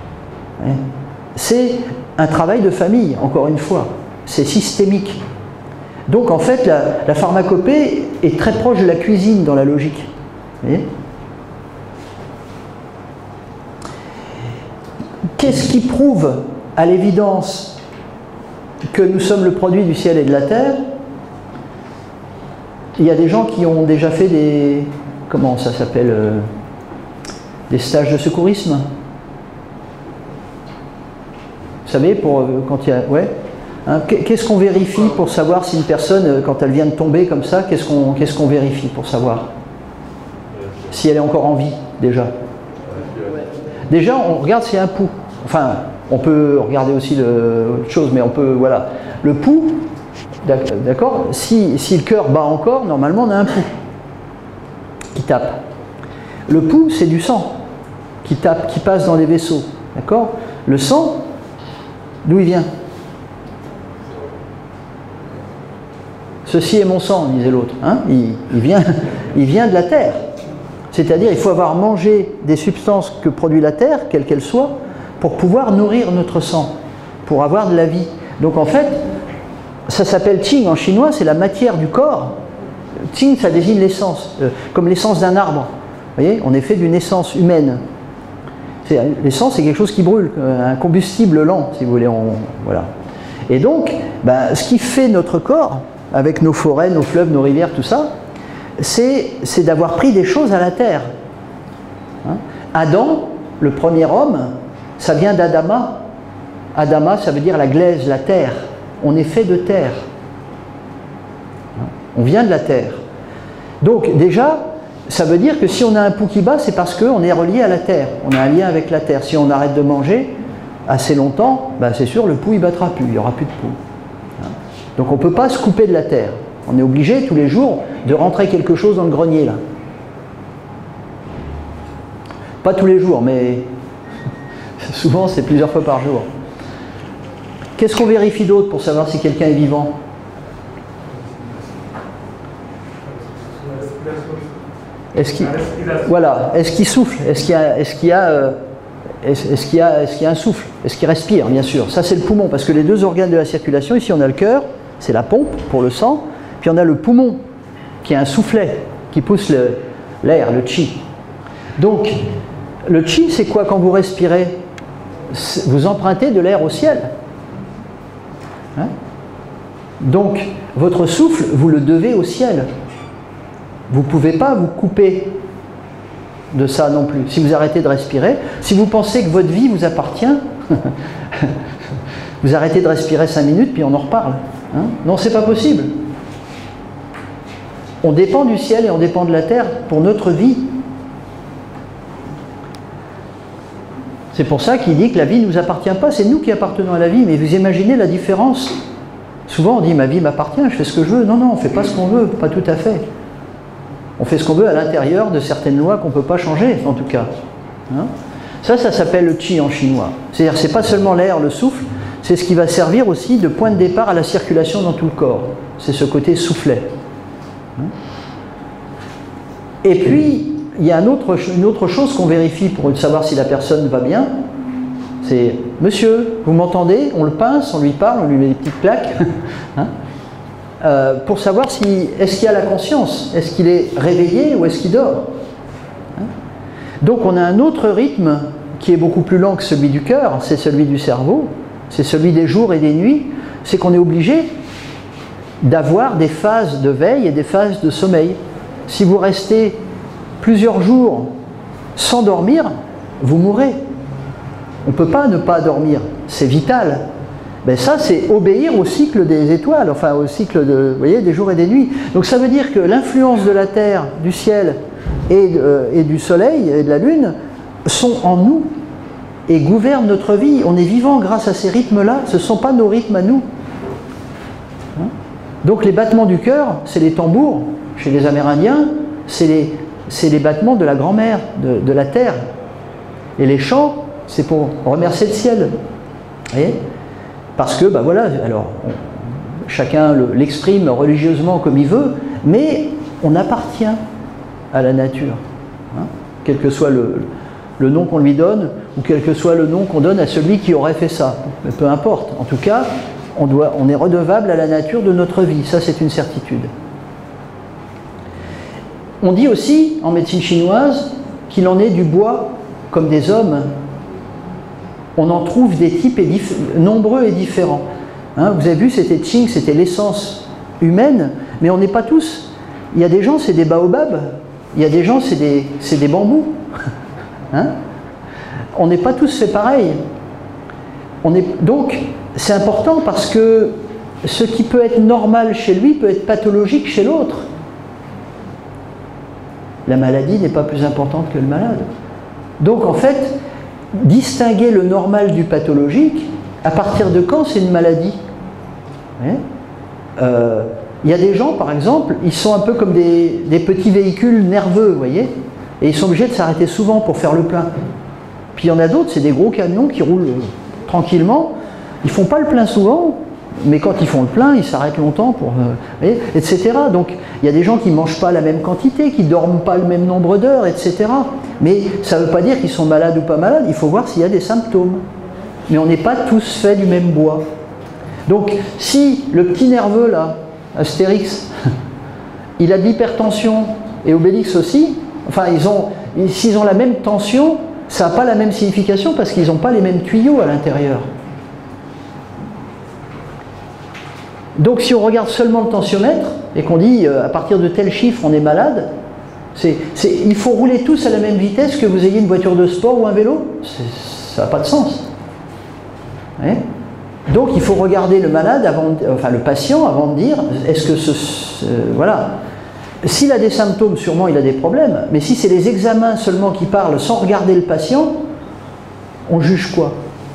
C'est un travail de famille, encore une fois. C'est systémique. Donc en fait, la pharmacopée est très proche de la cuisine dans la logique. Vous voyez ? Qu'est-ce qui prouve à l'évidence que nous sommes le produit du ciel et de la terre? Il y a des gens qui ont déjà fait des... comment ça s'appelle? Des stages de secourisme. Vous savez, quand il y a... Ouais. Hein, qu'est-ce qu'on vérifie pour savoir si une personne, quand elle vient de tomber comme ça, qu'est-ce qu'on vérifie pour savoir si elle est encore en vie, déjà? Déjà, on regarde s'il y a un pouls. Enfin, on peut regarder aussi autre chose, mais on peut, voilà. Le pouls, d'accord, si le cœur bat encore, normalement on a un pouls qui tape. Le pouls, c'est du sang qui tape, qui passe dans les vaisseaux, d'accord? Le sang, d'où il vient? Ceci est mon sang, disait l'autre. Hein, il vient de la terre. C'est-à-dire, il faut avoir mangé des substances que produit la terre, quelle qu'elle soit, pour pouvoir nourrir notre sang, pour avoir de la vie. Donc en fait, ça s'appelle qing en chinois, c'est la matière du corps. Qing, ça désigne l'essence, comme l'essence d'un arbre. Vous voyez, on est fait d'une essence humaine. L'essence, c'est quelque chose qui brûle, un combustible lent, si vous voulez. Voilà. Et donc, ce qui fait notre corps, avec nos forêts, nos fleuves, nos rivières, tout ça, c'est d'avoir pris des choses à la terre. Hein? Adam, le premier homme, ça vient d'Adama. Adama, ça veut dire la glaise, la terre. On est fait de terre. Hein? On vient de la terre. Donc déjà, ça veut dire que si on a un pouls qui bat, c'est parce qu'on est relié à la terre. On a un lien avec la terre. Si on arrête de manger assez longtemps, c'est sûr, le pouls ne battra plus. Il n'y aura plus de pouls. Hein? Donc on ne peut pas se couper de la terre. On est obligé tous les jours de rentrer quelque chose dans le grenier là. Pas tous les jours, mais souvent c'est plusieurs fois par jour. Qu'est-ce qu'on vérifie d'autre pour savoir si quelqu'un est vivant? Voilà, est-ce qu'il souffle? Est-ce qu'il y a un souffle? Est-ce qu'il respire? Bien sûr. Ça c'est le poumon, parce que les deux organes de la circulation, ici on a le cœur, c'est la pompe pour le sang, puis on a le poumon, qui est un soufflet, qui pousse l'air, le chi. Donc, le chi, c'est quoi quand vous respirez? Vous empruntez de l'air au ciel. Hein? Donc, votre souffle, vous le devez au ciel. Vous ne pouvez pas vous couper de ça non plus. Si vous arrêtez de respirer, si vous pensez que votre vie vous appartient, vous arrêtez de respirer 5 minutes, puis on en reparle. Hein? Non, c'est pas possible. On dépend du ciel et on dépend de la terre pour notre vie. C'est pour ça qu'il dit que la vie ne nous appartient pas, c'est nous qui appartenons à la vie. Mais vous imaginez la différence? Souvent on dit ma vie m'appartient, je fais ce que je veux. Non, non, on ne fait pas ce qu'on veut, pas tout à fait. On fait ce qu'on veut à l'intérieur de certaines lois qu'on ne peut pas changer, en tout cas. Hein? Ça s'appelle le qi en chinois. C'est-à-dire c'est pas seulement l'air, le souffle, c'est ce qui va servir aussi de point de départ à la circulation dans tout le corps. C'est ce côté soufflet. Et puis, il y a une autre chose qu'on vérifie pour savoir si la personne va bien. C'est « Monsieur, vous m'entendez ?» On le pince, on lui parle, on lui met des petites claques. Hein, pour savoir est-ce qu'il y a la conscience, est-ce qu'il est réveillé ou est-ce qu'il dort. Hein? Donc on a un autre rythme qui est beaucoup plus lent que celui du cœur, c'est celui du cerveau, c'est celui des jours et des nuits, c'est qu'on est obligé d'avoir des phases de veille et des phases de sommeil. Si vous restez plusieurs jours sans dormir, vous mourrez. On ne peut pas ne pas dormir, c'est vital. Ben ça, c'est obéir au cycle des étoiles, enfin au cycle vous voyez, des jours et des nuits. Donc ça veut dire que l'influence de la Terre, du ciel et du Soleil et de la Lune sont en nous. et gouverne notre vie. On est vivant grâce à ces rythmes-là, ce ne sont pas nos rythmes à nous. Donc les battements du cœur, c'est les tambours, chez les Amérindiens, c'est les battements de la grand-mère, de la terre. Et les chants, c'est pour remercier le ciel. Vous voyez? Parce que, ben voilà, alors, chacun l'exprime religieusement comme il veut, mais on appartient à la nature. Hein? Quel que soit le nom qu'on lui donne, ou quel que soit le nom qu'on donne à celui qui aurait fait ça. Mais peu importe. En tout cas, on est redevable à la nature de notre vie. Ça, c'est une certitude. On dit aussi, en médecine chinoise, qu'il en est du bois comme des hommes. On en trouve des types nombreux et différents. Hein, vous avez vu, c'était Qing, c'était l'essence humaine, mais on n'est pas tous. Il y a des gens, c'est des baobabs. Il y a des gens, c'est des bambous. Hein? On n'est pas tous fait pareil. Donc, c'est important parce que ce qui peut être normal chez lui peut être pathologique chez l'autre. La maladie n'est pas plus importante que le malade. Donc, en fait, distinguer le normal du pathologique, à partir de quand c'est une maladie? Il y a des gens, par exemple, ils sont un peu comme des petits véhicules nerveux, vous voyez, et ils sont obligés de s'arrêter souvent pour faire le plein. Puis il y en a d'autres, c'est des gros camions qui roulent tranquillement, ils ne font pas le plein souvent, mais quand ils font le plein, ils s'arrêtent longtemps pour, etc. Donc il y a des gens qui ne mangent pas la même quantité, qui ne dorment pas le même nombre d'heures, etc. Mais ça ne veut pas dire qu'ils sont malades ou pas malades, il faut voir s'il y a des symptômes. Mais on n'est pas tous faits du même bois. Donc si le petit nerveux là, Astérix, il a de l'hypertension, et Obélix aussi, enfin s'ils ont la même tension, ça n'a pas la même signification parce qu'ils n'ont pas les mêmes tuyaux à l'intérieur. Donc si on regarde seulement le tensiomètre et qu'on dit à partir de tel chiffre on est malade, il faut rouler tous à la même vitesse que vous ayez une voiture de sport ou un vélo, ça n'a pas de sens. Ouais. Donc il faut regarder le malade, le patient, avant de dire est-ce que voilà. S'il a des symptômes, sûrement il a des problèmes, mais si c'est les examens seulement qui parlent sans regarder le patient, on juge quoi?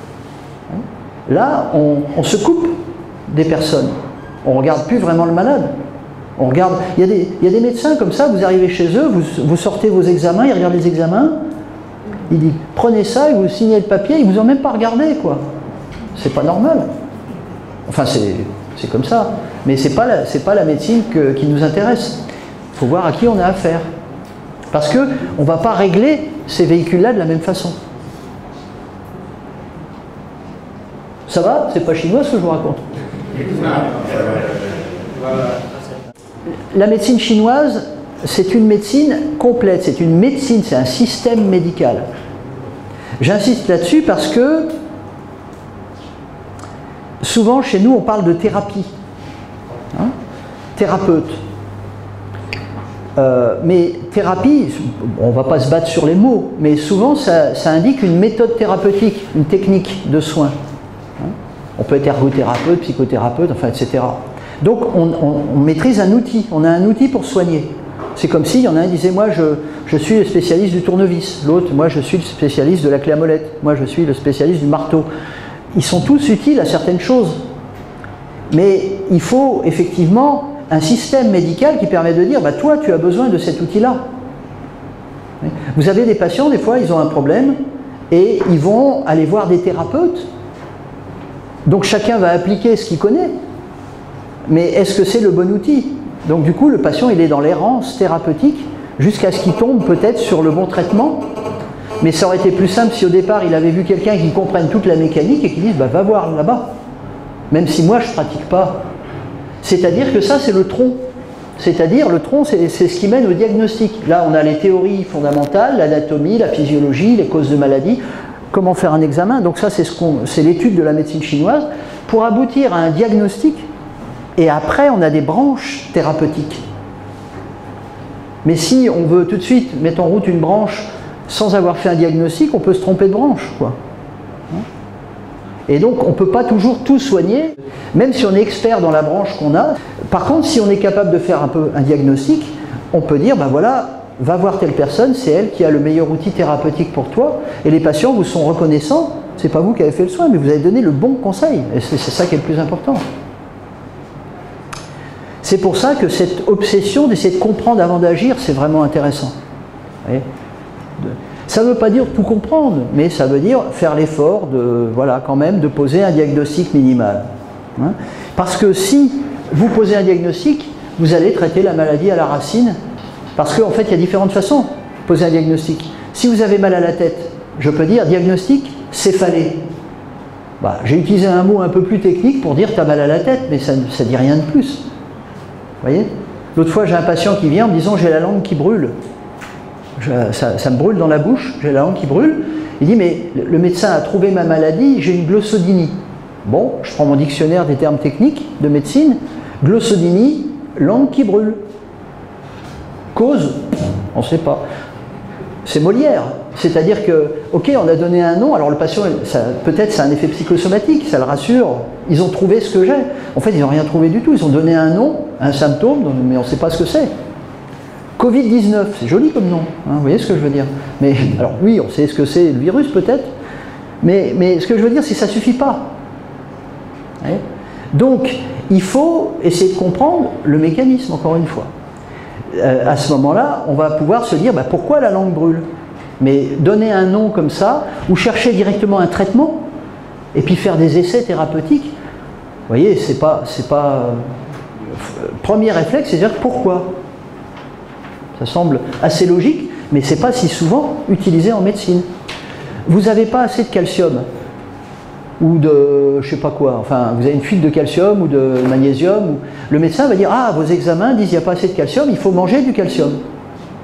Là, on se coupe des personnes. On ne regarde plus vraiment le malade. On regarde. Il y a des médecins comme ça, vous arrivez chez eux, vous sortez vos examens, ils regardent les examens, ils disent prenez ça, et vous signez le papier, ils ne vous ont même pas regardé, quoi. C'est pas normal. Enfin, c'est comme ça. Mais c'est pas la médecine qui nous intéresse. Il faut voir à qui on a affaire. Parce qu'on ne va pas régler ces véhicules-là de la même façon. Ça va? C'est pas chinois ce que je vous raconte. La médecine chinoise, c'est une médecine complète. C'est une médecine, c'est un système médical. J'insiste là-dessus parce que souvent chez nous on parle de thérapie. Hein? Thérapeute. Mais thérapie, on ne va pas se battre sur les mots, mais souvent ça indique une méthode thérapeutique, une technique de soins. Hein? On peut être ergothérapeute, psychothérapeute, enfin, etc. Donc on maîtrise un outil, on a un outil pour soigner. C'est comme s'il y en a un qui disait moi je suis le spécialiste du tournevis, l'autre moi je suis le spécialiste de la clé à molette, moi je suis le spécialiste du marteau. Ils sont tous utiles à certaines choses. Mais il faut effectivement un système médical qui permet de dire bah, toi tu as besoin de cet outil-là. Vous avez des patients, des fois ils ont un problème et ils vont aller voir des thérapeutes. Donc chacun va appliquer ce qu'il connaît. Mais est-ce que c'est le bon outil? Donc du coup le patient il est dans l'errance thérapeutique jusqu'à ce qu'il tombe peut-être sur le bon traitement. Mais ça aurait été plus simple si au départ il avait vu quelqu'un qui comprenne toute la mécanique et qui dise bah, va voir là-bas. Même si moi je ne pratique pas. C'est-à-dire que ça c'est le tronc. C'est-à-dire le tronc c'est ce qui mène au diagnostic. Là on a les théories fondamentales, l'anatomie, la physiologie, les causes de maladie, comment faire un examen. Donc ça c'est l'étude de la médecine chinoise pour aboutir à un diagnostic et après on a des branches thérapeutiques. Mais si on veut tout de suite mettre en route une branche sans avoir fait un diagnostic, on peut se tromper de branche, quoi. Et donc on ne peut pas toujours tout soigner, même si on est expert dans la branche qu'on a. Par contre, si on est capable de faire un diagnostic, on peut dire, ben voilà, va voir telle personne, c'est elle qui a le meilleur outil thérapeutique pour toi, et les patients vous sont reconnaissants, c'est pas vous qui avez fait le soin, mais vous avez donné le bon conseil, et c'est ça qui est le plus important. C'est pour ça que cette obsession d'essayer de comprendre avant d'agir, c'est vraiment intéressant. Vous voyez ? Ça ne veut pas dire tout comprendre, mais ça veut dire faire l'effort de, voilà, quand même, de poser un diagnostic minimal. Hein ? Parce que si vous posez un diagnostic, vous allez traiter la maladie à la racine, parce qu'en fait, il y a différentes façons de poser un diagnostic. Si vous avez mal à la tête, je peux dire diagnostic céphalée. Bah, j'ai utilisé un mot un peu plus technique pour dire tu as mal à la tête, mais ça ne dit rien de plus. Vous voyez ? L'autre fois, j'ai un patient qui vient en me disant j'ai la langue qui brûle. Ça me brûle dans la bouche, j'ai la langue qui brûle. Il dit mais le médecin a trouvé ma maladie, j'ai une glossodynie. Bon, je prends mon dictionnaire des termes techniques de médecine. Glossodynie, langue qui brûle. Cause, on ne sait pas. C'est Molière. C'est-à-dire que, ok, on a donné un nom, alors le patient, peut-être c'est un effet psychosomatique, ça le rassure, ils ont trouvé ce que j'ai. En fait, ils n'ont rien trouvé du tout, ils ont donné un nom, un symptôme, mais on ne sait pas ce que c'est. Covid-19, c'est joli comme nom, hein, vous voyez ce que je veux dire. Mais, alors oui, on sait ce que c'est, le virus peut-être, mais ce que je veux dire, c'est que ça ne suffit pas. Vous voyez ? Donc, il faut essayer de comprendre le mécanisme, encore une fois. À ce moment-là, on va pouvoir se dire, bah, pourquoi la langue brûle ? Mais donner un nom comme ça, ou chercher directement un traitement, et puis faire des essais thérapeutiques, vous voyez, c'est pas premier réflexe, c'est dire pourquoi. Ça semble assez logique, mais c'est pas si souvent utilisé en médecine. Vous n'avez pas assez de calcium, ou de je sais pas quoi, enfin vous avez une fuite de calcium ou de magnésium, ou le médecin va dire ah vos examens disent il n'y a pas assez de calcium, il faut manger du calcium. Hein ?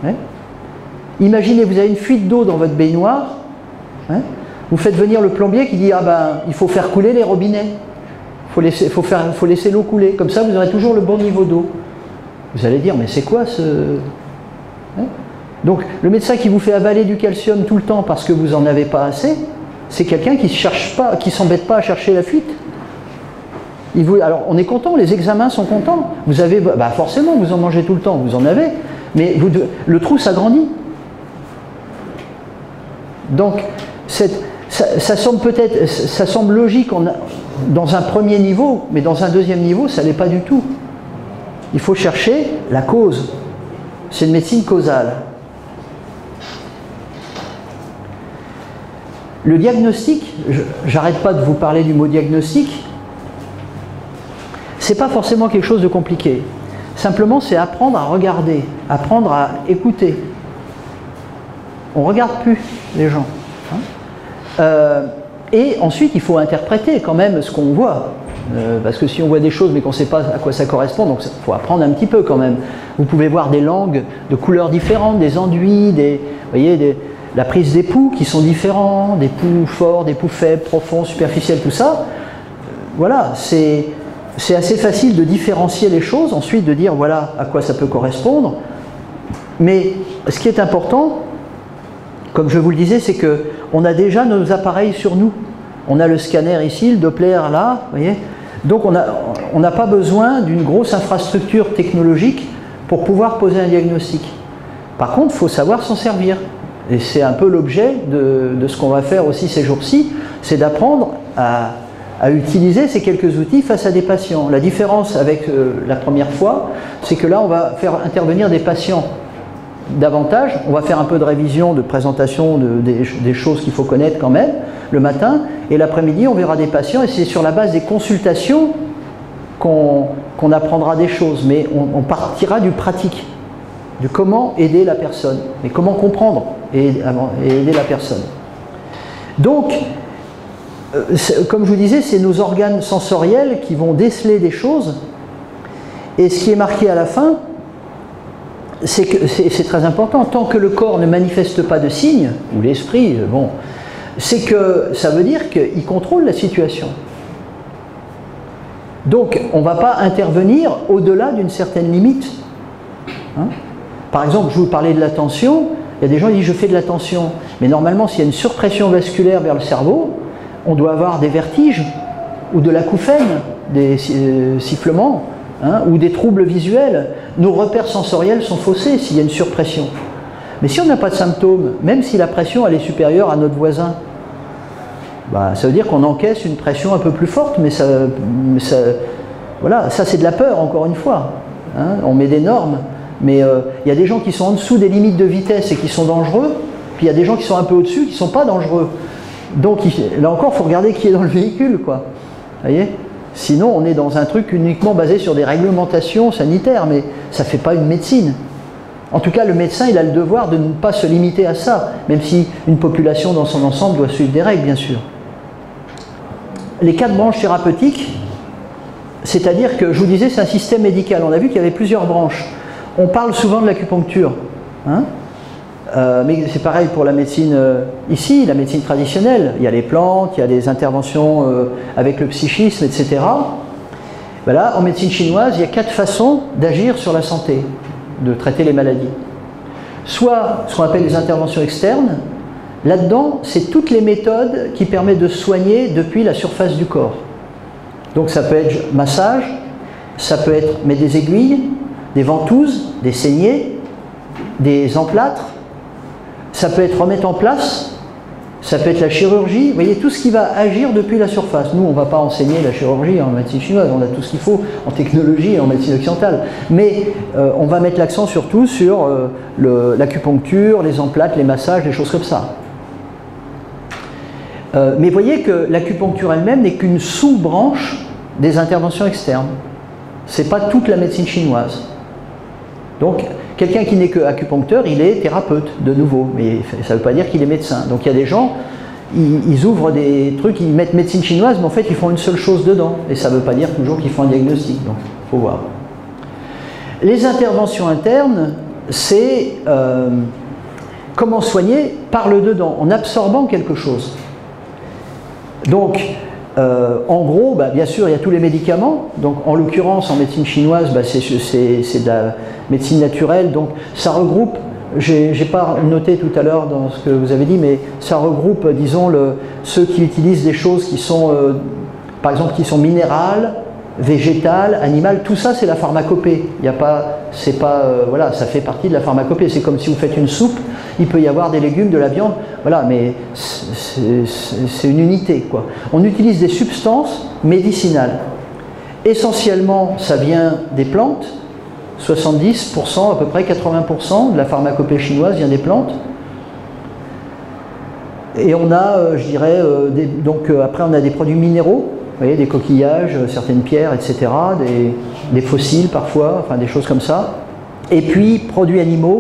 Imaginez vous avez une fuite d'eau dans votre baignoire, hein ? Vous faites venir le plombier qui dit ah ben il faut faire couler les robinets, faut laisser l'eau couler, comme ça vous aurez toujours le bon niveau d'eau. Vous allez dire mais c'est quoi ce... Hein ? Donc le médecin qui vous fait avaler du calcium tout le temps parce que vous n'en avez pas assez, c'est quelqu'un qui ne s'embête pas à chercher la fuite. Alors on est content, les examens sont contents. Vous avez, bah forcément vous en mangez tout le temps, vous en avez, mais le trou s'agrandit. Donc ça semble logique dans un premier niveau, mais dans un deuxième niveau, ça ne l'est pas du tout. Il faut chercher la cause. C'est une médecine causale. Le diagnostic, j'arrête pas de vous parler du mot diagnostic, c'est pas forcément quelque chose de compliqué. Simplement, c'est apprendre à regarder, apprendre à écouter. On ne regarde plus les gens. Hein. Et ensuite, il faut interpréter quand même ce qu'on voit. Parce que si on voit des choses mais qu'on ne sait pas à quoi ça correspond, donc il faut apprendre un petit peu quand même. Vous pouvez voir des langues de couleurs différentes, des enduits, la prise des pouls qui sont différents, des pouls forts, des pouls faibles, profonds, superficiels, tout ça. Voilà, c'est assez facile de différencier les choses, ensuite de dire voilà à quoi ça peut correspondre. Mais ce qui est important, comme je vous le disais, c'est qu'on a déjà nos appareils sur nous. On a le scanner ici, le Doppler là, vous voyez. Donc on n'a pas besoin d'une grosse infrastructure technologique pour pouvoir poser un diagnostic. Par contre, il faut savoir s'en servir. Et c'est un peu l'objet de ce qu'on va faire aussi ces jours-ci, c'est d'apprendre à utiliser ces quelques outils face à des patients. La différence avec la première fois, c'est que là on va faire intervenir des patients davantage, on va faire un peu de révision, de présentation des choses qu'il faut connaître quand même, le matin, et l'après-midi on verra des patients, et c'est sur la base des consultations qu'on apprendra des choses, mais on partira du pratique, de comment aider la personne, mais comment comprendre et aider la personne. Donc, comme je vous disais, c'est nos organes sensoriels qui vont déceler des choses, et ce qui est marqué à la fin, c'est que c'est très important, tant que le corps ne manifeste pas de signes, ou l'esprit, bon, c'est que ça veut dire qu'il contrôle la situation. Donc on ne va pas intervenir au-delà d'une certaine limite. Hein? Par exemple, je vous parlais de la tension, il y a des gens qui disent je fais de la tension, mais normalement s'il y a une surpression vasculaire vers le cerveau, on doit avoir des vertiges, ou de l'acouphène, des sifflements, hein, ou des troubles visuels. nos repères sensoriels sont faussés s'il y a une surpression. Mais si on n'a pas de symptômes, même si la pression elle est supérieure à notre voisin, bah, ça veut dire qu'on encaisse une pression un peu plus forte, mais voilà, ça c'est de la peur encore une fois. Hein, on met des normes, mais il y a des gens qui sont en dessous des limites de vitesse et qui sont dangereux, puis il y a des gens qui sont un peu au-dessus qui ne sont pas dangereux. Donc là encore, il faut regarder qui est dans le véhicule, quoi. Vous voyez ? Sinon, on est dans un truc uniquement basé sur des réglementations sanitaires, mais ça ne fait pas une médecine. En tout cas, le médecin, il a le devoir de ne pas se limiter à ça, même si une population dans son ensemble doit suivre des règles, bien sûr. Les 4 branches thérapeutiques, c'est-à-dire que, je vous disais, c'est un système médical. On a vu qu'il y avait plusieurs branches. On parle souvent de l'acupuncture, hein, mais c'est pareil pour la médecine ici, la médecine traditionnelle. Il y a les plantes, il y a des interventions avec le psychisme, etc. Voilà, en médecine chinoise, il y a 4 façons d'agir sur la santé, de traiter les maladies. Soit ce qu'on appelle les interventions externes. Là-dedans, c'est toutes les méthodes qui permettent de soigner depuis la surface du corps. Donc ça peut être massage, ça peut être mettre des aiguilles, des ventouses, des saignées, des emplâtres, ça peut être remettre en place, ça peut être la chirurgie, vous voyez, tout ce qui va agir depuis la surface. Nous, on ne va pas enseigner la chirurgie en médecine chinoise, on a tout ce qu'il faut en technologie et en médecine occidentale. Mais on va mettre l'accent surtout sur l'acupuncture, les emplâtres, les massages, les choses comme ça. Mais voyez que l'acupuncture elle-même n'est qu'une sous-branche des interventions externes. Ce n'est pas toute la médecine chinoise. Donc, quelqu'un qui n'est que acupuncteur, il est thérapeute, de nouveau, mais ça ne veut pas dire qu'il est médecin. Donc il y a des gens, ils ouvrent des trucs, ils mettent médecine chinoise, mais en fait ils font une seule chose dedans. Et ça ne veut pas dire toujours qu'ils font un diagnostic, donc il faut voir. Les interventions internes, c'est comment soigner par le dedans, en absorbant quelque chose. Donc, en gros, bah, bien sûr, il y a tous les médicaments. Donc, en l'occurrence, en médecine chinoise, bah, c'est de la médecine naturelle. Donc, ça regroupe, j'ai pas noté tout à l'heure dans ce que vous avez dit, mais ça regroupe, disons, ceux qui utilisent des choses qui sont, par exemple, qui sont minérales, végétales, animales. Tout ça, c'est la pharmacopée. Il y a pas, c'est pas, voilà, ça fait partie de la pharmacopée. C'est comme si vous faites une soupe, il peut y avoir des légumes, de la viande, voilà, mais c'est une unité, quoi. On utilise des substances médicinales. Essentiellement, ça vient des plantes. 70%, à peu près 80% de la pharmacopée chinoise vient des plantes. Et on a, je dirais, donc après on a des produits minéraux, vous voyez, des coquillages, certaines pierres, etc., des fossiles parfois, enfin des choses comme ça. Et puis, produits animaux,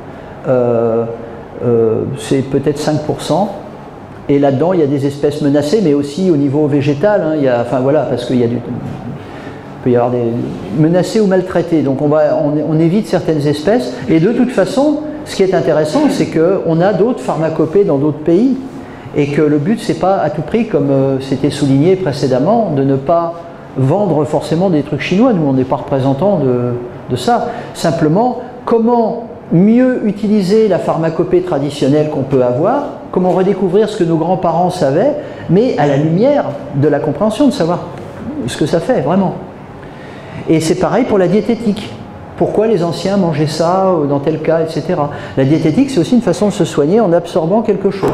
c'est peut-être 5%. Et là-dedans, il y a des espèces menacées, mais aussi au niveau végétal, hein, il y a, enfin voilà, parce qu'il y a peut y avoir des menacés ou maltraités. Donc on évite certaines espèces. Et de toute façon, ce qui est intéressant, c'est qu'on a d'autres pharmacopées dans d'autres pays. Et que le but, c'est pas à tout prix, comme c'était souligné précédemment, de ne pas vendre forcément des trucs chinois. Nous, on n'est pas représentants de ça. Simplement, comment mieux utiliser la pharmacopée traditionnelle qu'on peut avoir, comment redécouvrir ce que nos grands-parents savaient, mais à la lumière de la compréhension, de savoir ce que ça fait, vraiment. Et c'est pareil pour la diététique. Pourquoi les anciens mangeaient ça dans tel cas, etc. La diététique, c'est aussi une façon de se soigner en absorbant quelque chose.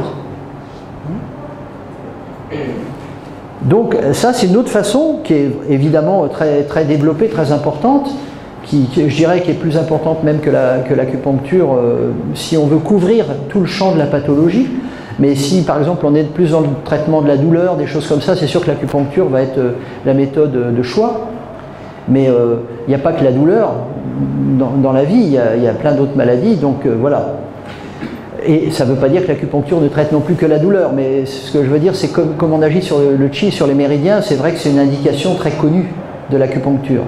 Donc ça, c'est une autre façon qui est évidemment très, très développée, très importante, qui, je dirais, qui est plus importante même que l'acupuncture, si on veut couvrir tout le champ de la pathologie. Mais si, par exemple, on est de plus dans le traitement de la douleur, des choses comme ça, c'est sûr que l'acupuncture va être la méthode de choix. Mais il n'y a pas que la douleur dans la vie, il y a plein d'autres maladies, donc voilà. Et ça ne veut pas dire que l'acupuncture ne traite non plus que la douleur, mais ce que je veux dire, c'est comme on agit sur le qi, sur les méridiens, c'est vrai que c'est une indication très connue de l'acupuncture.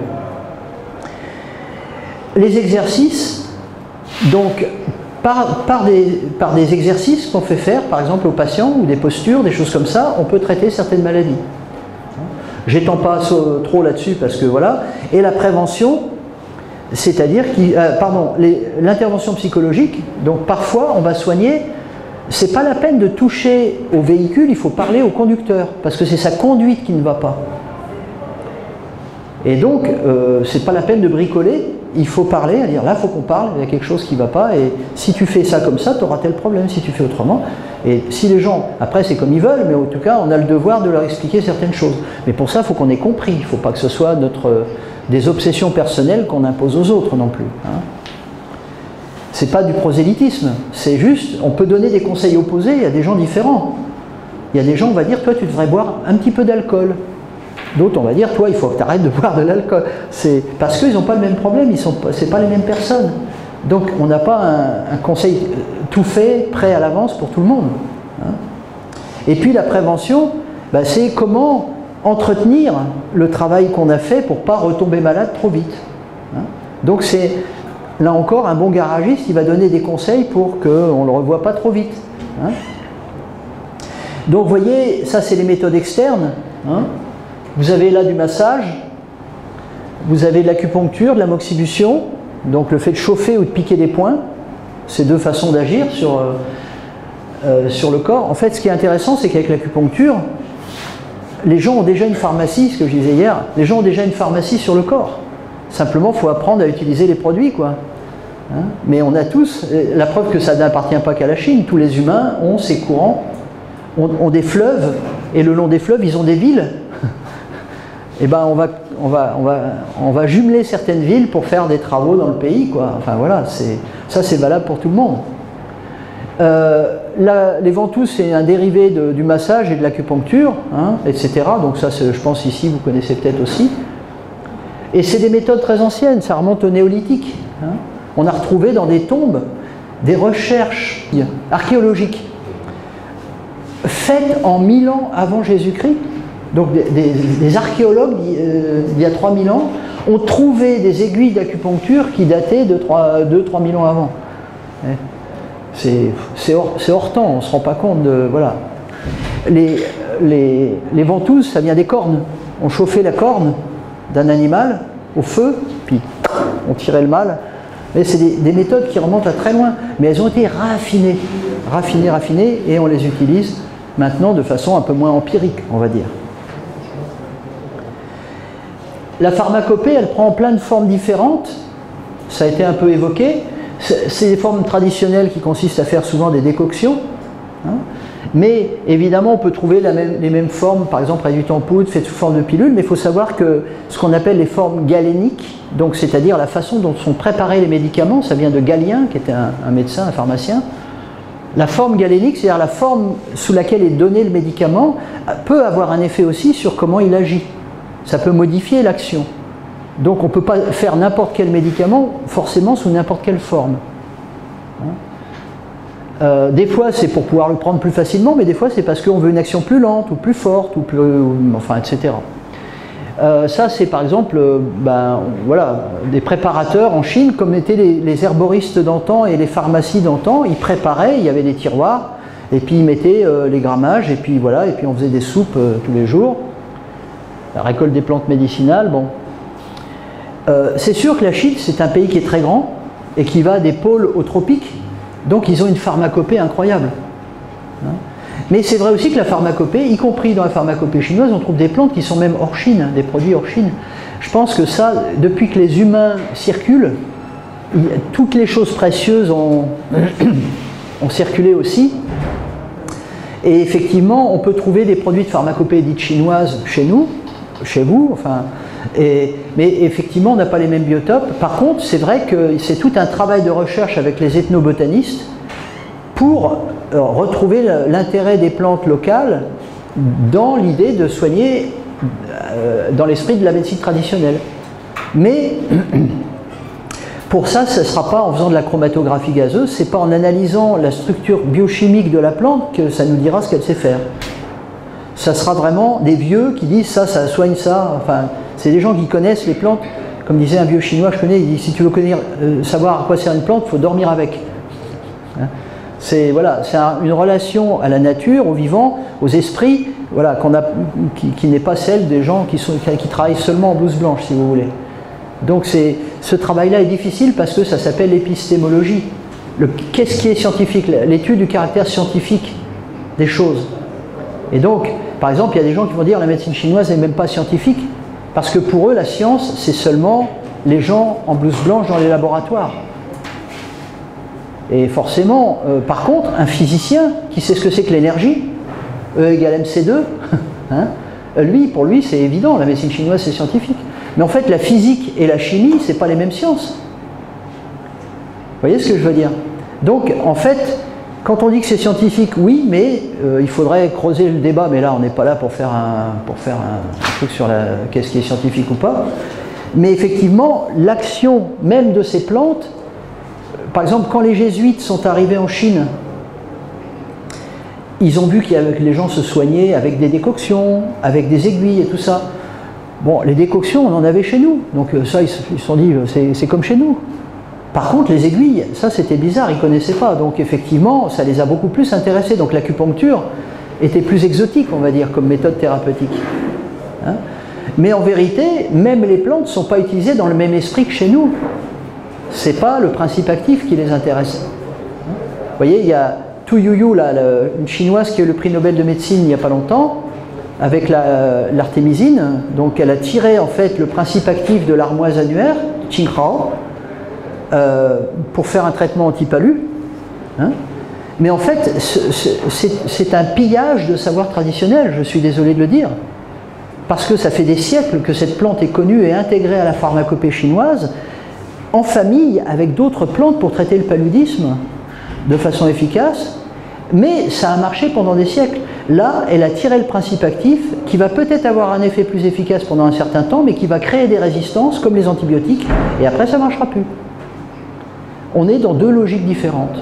Les exercices, donc par des exercices qu'on fait faire, par exemple aux patients, ou des postures, des choses comme ça, on peut traiter certaines maladies. J'étends pas trop là-dessus parce que voilà. Et la prévention, c'est-à-dire l'intervention psychologique, donc parfois on va soigner, c'est pas la peine de toucher au véhicule, il faut parler au conducteur, parce que c'est sa conduite qui ne va pas. Et donc, c'est pas la peine de bricoler, il faut parler, à dire là il faut qu'on parle, il y a quelque chose qui ne va pas, et si tu fais ça comme ça, tu auras tel problème, si tu fais autrement. Et si les gens, après c'est comme ils veulent, mais en tout cas on a le devoir de leur expliquer certaines choses. Mais pour ça il faut qu'on ait compris, il ne faut pas que ce soit des obsessions personnelles qu'on impose aux autres non plus. Hein. C'est pas du prosélytisme, c'est juste, on peut donner des conseils opposés, il y a des gens différents. Il y a des gens, on va dire, toi tu devrais boire un petit peu d'alcool. D'autres, on va dire, toi il faut que tu arrêtes de boire de l'alcool. C'est parce qu'ils n'ont pas le même problème, c'est pas les mêmes personnes. Donc on n'a pas un conseil tout fait, prêt à l'avance pour tout le monde. Hein. Et puis la prévention, bah, c'est comment entretenir le travail qu'on a fait pour ne pas retomber malade trop vite. Hein. Donc c'est, là encore, un bon garagiste, il va donner des conseils pour qu'on ne le revoie pas trop vite. Hein. Donc vous voyez, ça c'est les méthodes externes. Hein. Vous avez là du massage, vous avez de l'acupuncture, de la moxibustion, donc le fait de chauffer ou de piquer des points, c'est deux façons d'agir sur le corps. En fait, ce qui est intéressant, c'est qu'avec l'acupuncture, les gens ont déjà une pharmacie, ce que je disais hier, les gens ont déjà une pharmacie sur le corps. Simplement, il faut apprendre à utiliser les produits, quoi. Hein. Mais on a tous, la preuve que ça n'appartient pas qu'à la Chine, tous les humains ont ces courants, ont des fleuves, et le long des fleuves, ils ont des villes. Et ben on va jumeler certaines villes pour faire des travaux dans le pays, quoi. Enfin voilà, ça c'est valable pour tout le monde. Les ventouses, c'est un dérivé du massage et de l'acupuncture, hein, etc. Donc ça, je pense ici, vous connaissez peut-être aussi. Et c'est des méthodes très anciennes, ça remonte au néolithique. Hein. On a retrouvé dans des tombes des recherches archéologiques faites en 1000 ans avant Jésus-Christ. Donc des archéologues, il y a 3000 ans, ont trouvé des aiguilles d'acupuncture qui dataient de 2-3 000 ans avant. C'est hors temps, on ne se rend pas compte de... Voilà. Les ventouses, ça vient des cornes. On chauffait la corne d'un animal au feu, puis on tirait le mâle. Mais c'est des méthodes qui remontent à très loin, mais elles ont été raffinées, et on les utilise maintenant de façon un peu moins empirique, on va dire. La pharmacopée, elle prend plein de formes différentes, ça a été un peu évoqué. C'est des formes traditionnelles qui consistent à faire souvent des décoctions, hein. Mais évidemment on peut trouver les mêmes formes, par exemple réduites en poudre, faites sous forme de pilule, mais il faut savoir que ce qu'on appelle les formes galéniques, donc c'est-à-dire la façon dont sont préparés les médicaments, ça vient de Galien, qui était un médecin, un pharmacien. La forme galénique, c'est-à-dire la forme sous laquelle est donné le médicament, peut avoir un effet aussi sur comment il agit. Ça peut modifier l'action. Donc on ne peut pas faire n'importe quel médicament forcément sous n'importe quelle forme. Des fois c'est pour pouvoir le prendre plus facilement, mais des fois c'est parce qu'on veut une action plus lente ou plus forte, ou plus, enfin, etc. Ça c'est par exemple voilà, des préparateurs en Chine, comme étaient les herboristes d'antan et les pharmacies d'antan. Ils préparaient, il y avait des tiroirs, et puis ils mettaient les grammages, et puis voilà, et puis on faisait des soupes tous les jours. La récolte des plantes médicinales, bon. C'est sûr que la Chine, c'est un pays qui est très grand et qui va des pôles aux tropiques, donc ils ont une pharmacopée incroyable. Hein. Mais c'est vrai aussi que la pharmacopée, y compris dans la pharmacopée chinoise, on trouve des plantes qui sont même hors Chine, des produits hors Chine. Je pense que ça, depuis que les humains circulent, toutes les choses précieuses ont circulé aussi. Et effectivement, on peut trouver des produits de pharmacopée dites chinoises chez nous, chez vous, enfin... mais effectivement, on n'a pas les mêmes biotopes. Par contre, c'est vrai que c'est tout un travail de recherche avec les ethnobotanistes pour retrouver l'intérêt des plantes locales dans l'idée de soigner dans l'esprit de la médecine traditionnelle. Mais pour ça, ce ne sera pas en faisant de la chromatographie gazeuse, c'est pas en analysant la structure biochimique de la plante que ça nous dira ce qu'elle sait faire. Ça sera vraiment des vieux qui disent ça soigne ça. Enfin, c'est des gens qui connaissent les plantes. Comme disait un vieux chinois que je connais, il dit si tu veux savoir à quoi sert une plante, il faut dormir avec. Hein, c'est voilà, une relation à la nature, au vivant, aux esprits, voilà, qui n'est pas celle des gens qui travaillent seulement en blouse blanche, si vous voulez. Donc ce travail-là est difficile parce que ça s'appelle l'épistémologie. Qu'est-ce qui est scientifique? L'étude du caractère scientifique des choses. Et donc, par exemple, il y a des gens qui vont dire que la médecine chinoise n'est même pas scientifique, parce que pour eux, la science, c'est seulement les gens en blouse blanche dans les laboratoires. Et forcément, par contre, un physicien qui sait ce que c'est que l'énergie, E égale mc2, hein, pour lui, c'est évident, la médecine chinoise, c'est scientifique. Mais en fait, la physique et la chimie, c'est pas les mêmes sciences. Vous voyez ce que je veux dire? Donc, en fait, quand on dit que c'est scientifique, oui, mais il faudrait creuser le débat, mais là, on n'est pas là pour faire un truc sur qu'est-ce qui est scientifique ou pas. Mais effectivement, l'action même de ces plantes, par exemple, quand les jésuites sont arrivés en Chine, ils ont vu que les gens se soignaient avec des décoctions, avec des aiguilles et tout ça. Bon, les décoctions, on en avait chez nous, donc ça, ils se sont dit, c'est comme chez nous. Par contre, les aiguilles, ça c'était bizarre, ils ne connaissaient pas, donc effectivement, ça les a beaucoup plus intéressés. Donc l'acupuncture était plus exotique, on va dire, comme méthode thérapeutique. Hein? Mais en vérité, même les plantes ne sont pas utilisées dans le même esprit que chez nous. Ce n'est pas le principe actif qui les intéresse. Vous voyez, il y a Tu Youyou, une chinoise qui a eu le prix Nobel de médecine il n'y a pas longtemps, avec l'artémisine. Donc elle a tiré en fait le principe actif de l'armoise annuaire, Qinghao, pour faire un traitement anti-palu. Hein? Mais en fait, c'est un pillage de savoir traditionnel, je suis désolé de le dire. Parce que ça fait des siècles que cette plante est connue et intégrée à la pharmacopée chinoise, en famille avec d'autres plantes pour traiter le paludisme de façon efficace, mais ça a marché pendant des siècles. Là, elle a tiré le principe actif qui va peut-être avoir un effet plus efficace pendant un certain temps, mais qui va créer des résistances comme les antibiotiques, et après ça ne marchera plus. On est dans deux logiques différentes.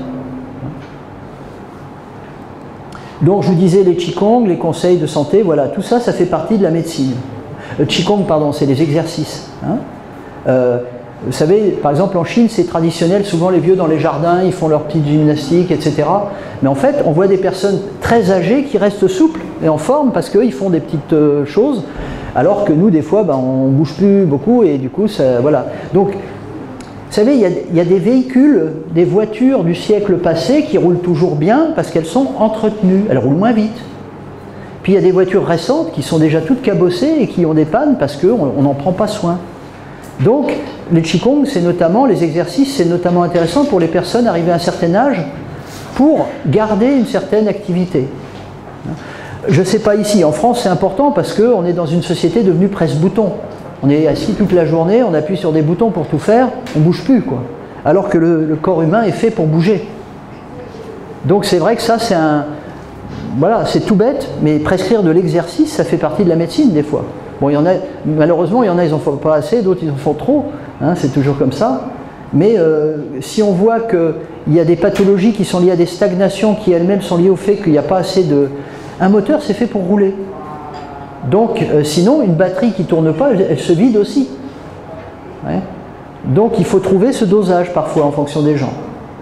Donc je vous disais les Qigong, les conseils de santé, voilà, tout ça, ça fait partie de la médecine. Le Qigong, pardon, c'est les exercices. Hein. Vous savez, par exemple en Chine, c'est traditionnel, souvent les vieux dans les jardins, ils font leur petite gymnastique, etc. Mais en fait, on voit des personnes très âgées qui restent souples et en forme parce qu'ils font des petites choses, alors que nous, des fois, on ne bouge plus beaucoup et du coup, ça, voilà. Donc, vous savez, il y a des véhicules, des voitures du siècle passé qui roulent toujours bien parce qu'elles sont entretenues, elles roulent moins vite. Puis il y a des voitures récentes qui sont déjà toutes cabossées et qui ont des pannes parce qu'on n'en prend pas soin. Donc, les Qigong, c'est notamment, les exercices, c'est notamment intéressant pour les personnes arrivées à un certain âge pour garder une certaine activité. Je ne sais pas ici, en France c'est important parce qu'on est dans une société devenue presse-bouton. On est assis toute la journée, on appuie sur des boutons pour tout faire, on ne bouge plus, quoi. Alors que le corps humain est fait pour bouger. Donc c'est vrai que ça c'est voilà, c'est tout bête, mais prescrire de l'exercice, ça fait partie de la médecine des fois. Bon, il y en a, malheureusement, il y en a, ils n'en font pas assez, d'autres ils en font trop, hein, c'est toujours comme ça. Mais si on voit qu'il y a des pathologies qui sont liées à des stagnations qui elles-mêmes sont liées au fait qu'il n'y a pas assez de... Un moteur, c'est fait pour rouler. Donc, sinon, une batterie qui ne tourne pas, elle se vide aussi. Ouais. Donc, il faut trouver ce dosage parfois en fonction des gens.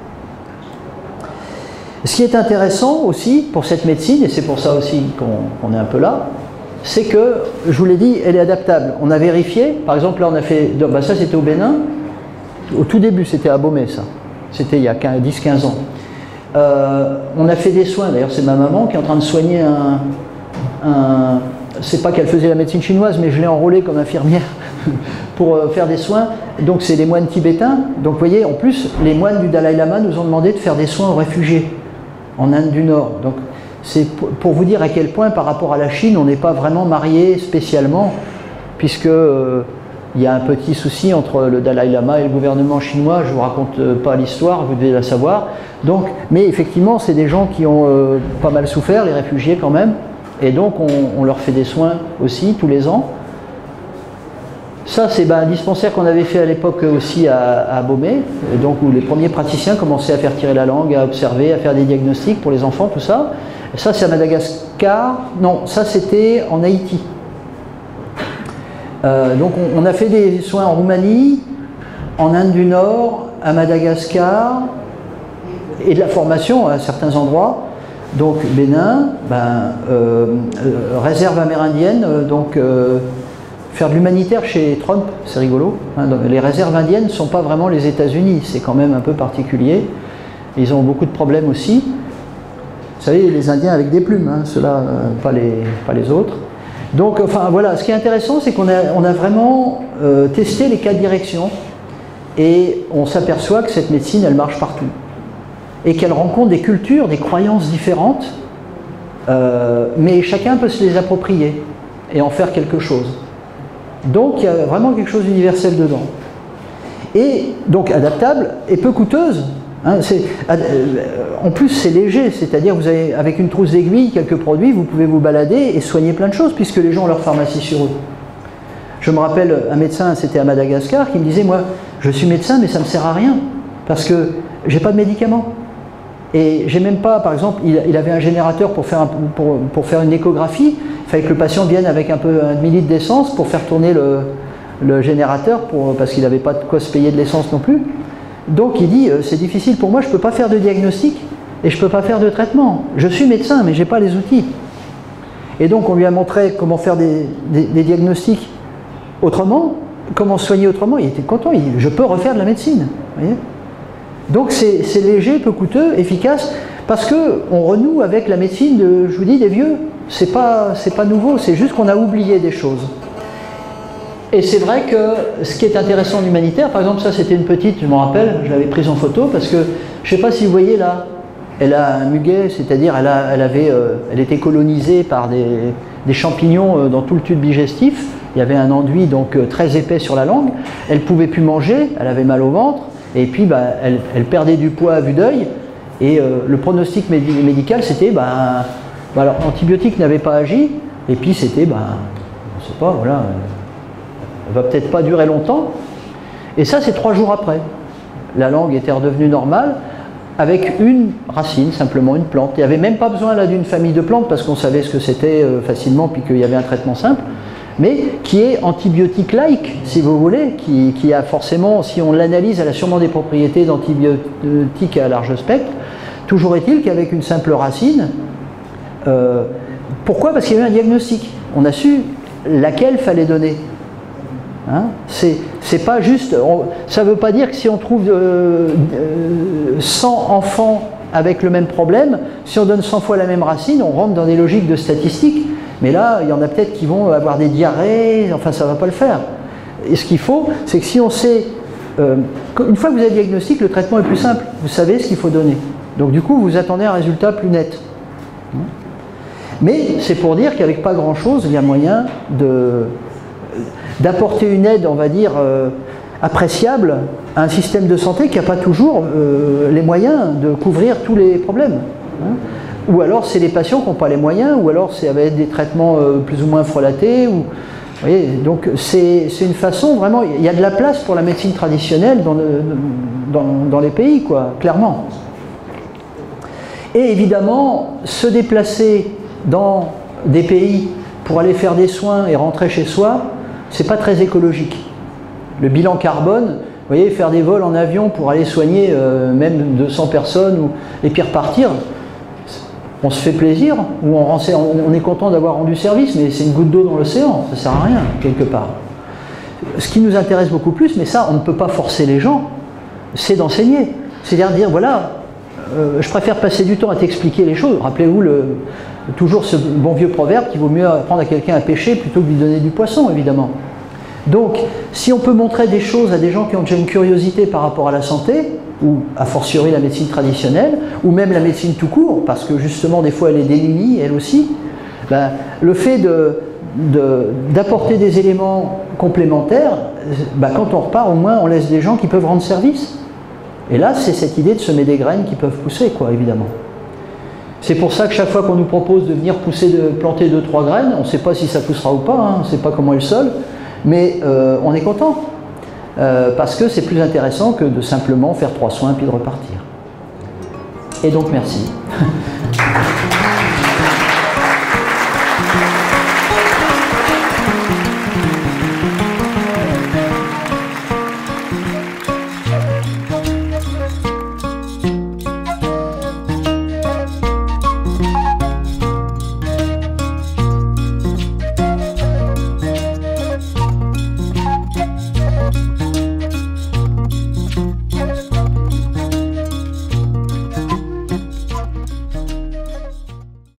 Ce qui est intéressant aussi pour cette médecine, et c'est pour ça aussi qu'on est un peu là, c'est que, je vous l'ai dit, elle est adaptable. On a vérifié, par exemple, là on a fait, ça c'était au Bénin, au tout début c'était à Bomé ça, c'était il y a 10-15 ans. On a fait des soins, d'ailleurs c'est ma maman qui est en train de soigner c'est pas qu'elle faisait la médecine chinoise, mais je l'ai enrôlée comme infirmière pour faire des soins. Donc c'est des moines tibétains. Donc vous voyez, en plus, les moines du Dalai Lama nous ont demandé de faire des soins aux réfugiés en Inde du Nord. Donc c'est pour vous dire à quel point par rapport à la Chine, on n'est pas vraiment mariés spécialement, puisque il y a un petit souci entre le Dalai Lama et le gouvernement chinois. Je ne vous raconte pas l'histoire, vous devez la savoir. Donc, mais effectivement, c'est des gens qui ont pas mal souffert, les réfugiés quand même. Et donc on leur fait des soins aussi tous les ans. Ça c'est un dispensaire qu'on avait fait à l'époque aussi à Bomé, donc où les premiers praticiens commençaient à faire tirer la langue, à observer, à faire des diagnostics pour les enfants, tout ça. Et ça c'est à Madagascar, non, ça c'était en Haïti. Donc on a fait des soins en Roumanie, en Inde du Nord, à Madagascar, et de la formation à certains endroits. Donc Bénin, réserve amérindienne, faire de l'humanitaire chez Trump, c'est rigolo. Hein, les réserves indiennes ne sont pas vraiment les États-Unis, c'est quand même un peu particulier. Ils ont beaucoup de problèmes aussi. Vous savez, les Indiens avec des plumes, hein, ceux-là, pas les autres. Donc, enfin voilà, ce qui est intéressant, c'est qu'on a vraiment testé les 4 directions et on s'aperçoit que cette médecine, elle marche partout. Et qu'elle rencontre des cultures, des croyances différentes, mais chacun peut se les approprier et en faire quelque chose. Donc il y a vraiment quelque chose d'universel dedans. Et donc adaptable et peu coûteuse. Hein, en plus c'est léger, c'est-à-dire vous avez avec une trousse d'aiguilles, quelques produits, vous pouvez vous balader et soigner plein de choses puisque les gens ont leur pharmacie sur eux. Je me rappelle un médecin, c'était à Madagascar, qui me disait, moi je suis médecin mais ça ne me sert à rien parce que j'ai pas de médicaments. Et j'ai même pas, par exemple, il avait un générateur pour faire une échographie, il fallait que le patient vienne avec un demi-litre d'essence pour faire tourner le générateur parce qu'il n'avait pas de quoi se payer de l'essence non plus. Donc il dit, c'est difficile pour moi, je ne peux pas faire de diagnostic et je ne peux pas faire de traitement. Je suis médecin mais je n'ai pas les outils. Et donc on lui a montré comment faire des diagnostics autrement, comment soigner autrement, il était content, il dit, je peux refaire de la médecine. Vous voyez ? Donc c'est léger, peu coûteux, efficace, parce qu'on renoue avec la médecine, je vous dis, des vieux. C'est pas nouveau, c'est juste qu'on a oublié des choses. Et c'est vrai que ce qui est intéressant en humanitaire, par exemple ça c'était une petite, je m'en rappelle, je l'avais prise en photo, parce que je ne sais pas si vous voyez là, elle a un muguet, c'est-à-dire elle était colonisée par des champignons dans tout le tube digestif, il y avait un enduit donc très épais sur la langue, elle ne pouvait plus manger, elle avait mal au ventre, et puis elle perdait du poids à vue d'œil, et le pronostic médical c'était, alors l'antibiotique n'avait pas agi, et puis c'était, on ne sait pas, voilà, elle va peut-être pas durer longtemps, et ça c'est 3 jours après. La langue était redevenue normale, avec une racine, simplement une plante. Il n'y avait même pas besoin là d'une famille de plantes, parce qu'on savait ce que c'était facilement, puis qu'il y avait un traitement simple, mais qui est antibiotique-like, si vous voulez, qui a forcément, si on l'analyse, elle a sûrement des propriétés d'antibiotique à large spectre. Toujours est-il qu'avec une simple racine, pourquoi? Parce qu'il y a eu un diagnostic. On a su laquelle fallait donner. Hein, c'est pas juste, ça ne veut pas dire que si on trouve 100 enfants avec le même problème, si on donne 100 fois la même racine, on rentre dans des logiques de statistiques. Mais là, il y en a peut-être qui vont avoir des diarrhées, enfin ça ne va pas le faire. Et ce qu'il faut, c'est que si on sait, une fois que vous avez le diagnostic, le traitement est plus simple, vous savez ce qu'il faut donner. Donc du coup, vous attendez un résultat plus net. Mais c'est pour dire qu'avec pas grand-chose, il y a moyen d'apporter une aide, on va dire, appréciable à un système de santé qui n'a pas toujours les moyens de couvrir tous les problèmes. Ou alors c'est les patients qui n'ont pas les moyens, ou alors c'est avec des traitements plus ou moins frelatés. Vous voyez, donc c'est une façon, vraiment, il y a de la place pour la médecine traditionnelle dans les pays, quoi, clairement. Et évidemment, se déplacer dans des pays pour aller faire des soins et rentrer chez soi, c'est pas très écologique. Le bilan carbone, vous voyez, faire des vols en avion pour aller soigner même 200 personnes et puis repartir, on se fait plaisir, ou on est content d'avoir rendu service, mais c'est une goutte d'eau dans l'océan, ça sert à rien, quelque part. Ce qui nous intéresse beaucoup plus, mais ça, on ne peut pas forcer les gens, c'est d'enseigner. C'est-à-dire dire, voilà, je préfère passer du temps à t'expliquer les choses. Rappelez-vous toujours ce bon vieux proverbe qu'il vaut mieux apprendre à quelqu'un à pêcher plutôt que de lui donner du poisson, évidemment. Donc, si on peut montrer des choses à des gens qui ont déjà une curiosité par rapport à la santé, ou a fortiori la médecine traditionnelle, ou même la médecine tout court, parce que justement des fois elle est démunie, elle aussi, le fait d'apporter des éléments complémentaires, quand on repart, au moins on laisse des gens qui peuvent rendre service. Et là, c'est cette idée de semer des graines qui peuvent pousser, quoi, évidemment. C'est pour ça que chaque fois qu'on nous propose de venir planter 2-3 graines, on ne sait pas si ça poussera ou pas, hein, on ne sait pas comment est le sol, mais on est content. Parce que c'est plus intéressant que de simplement faire 3 soins puis de repartir. Et donc merci.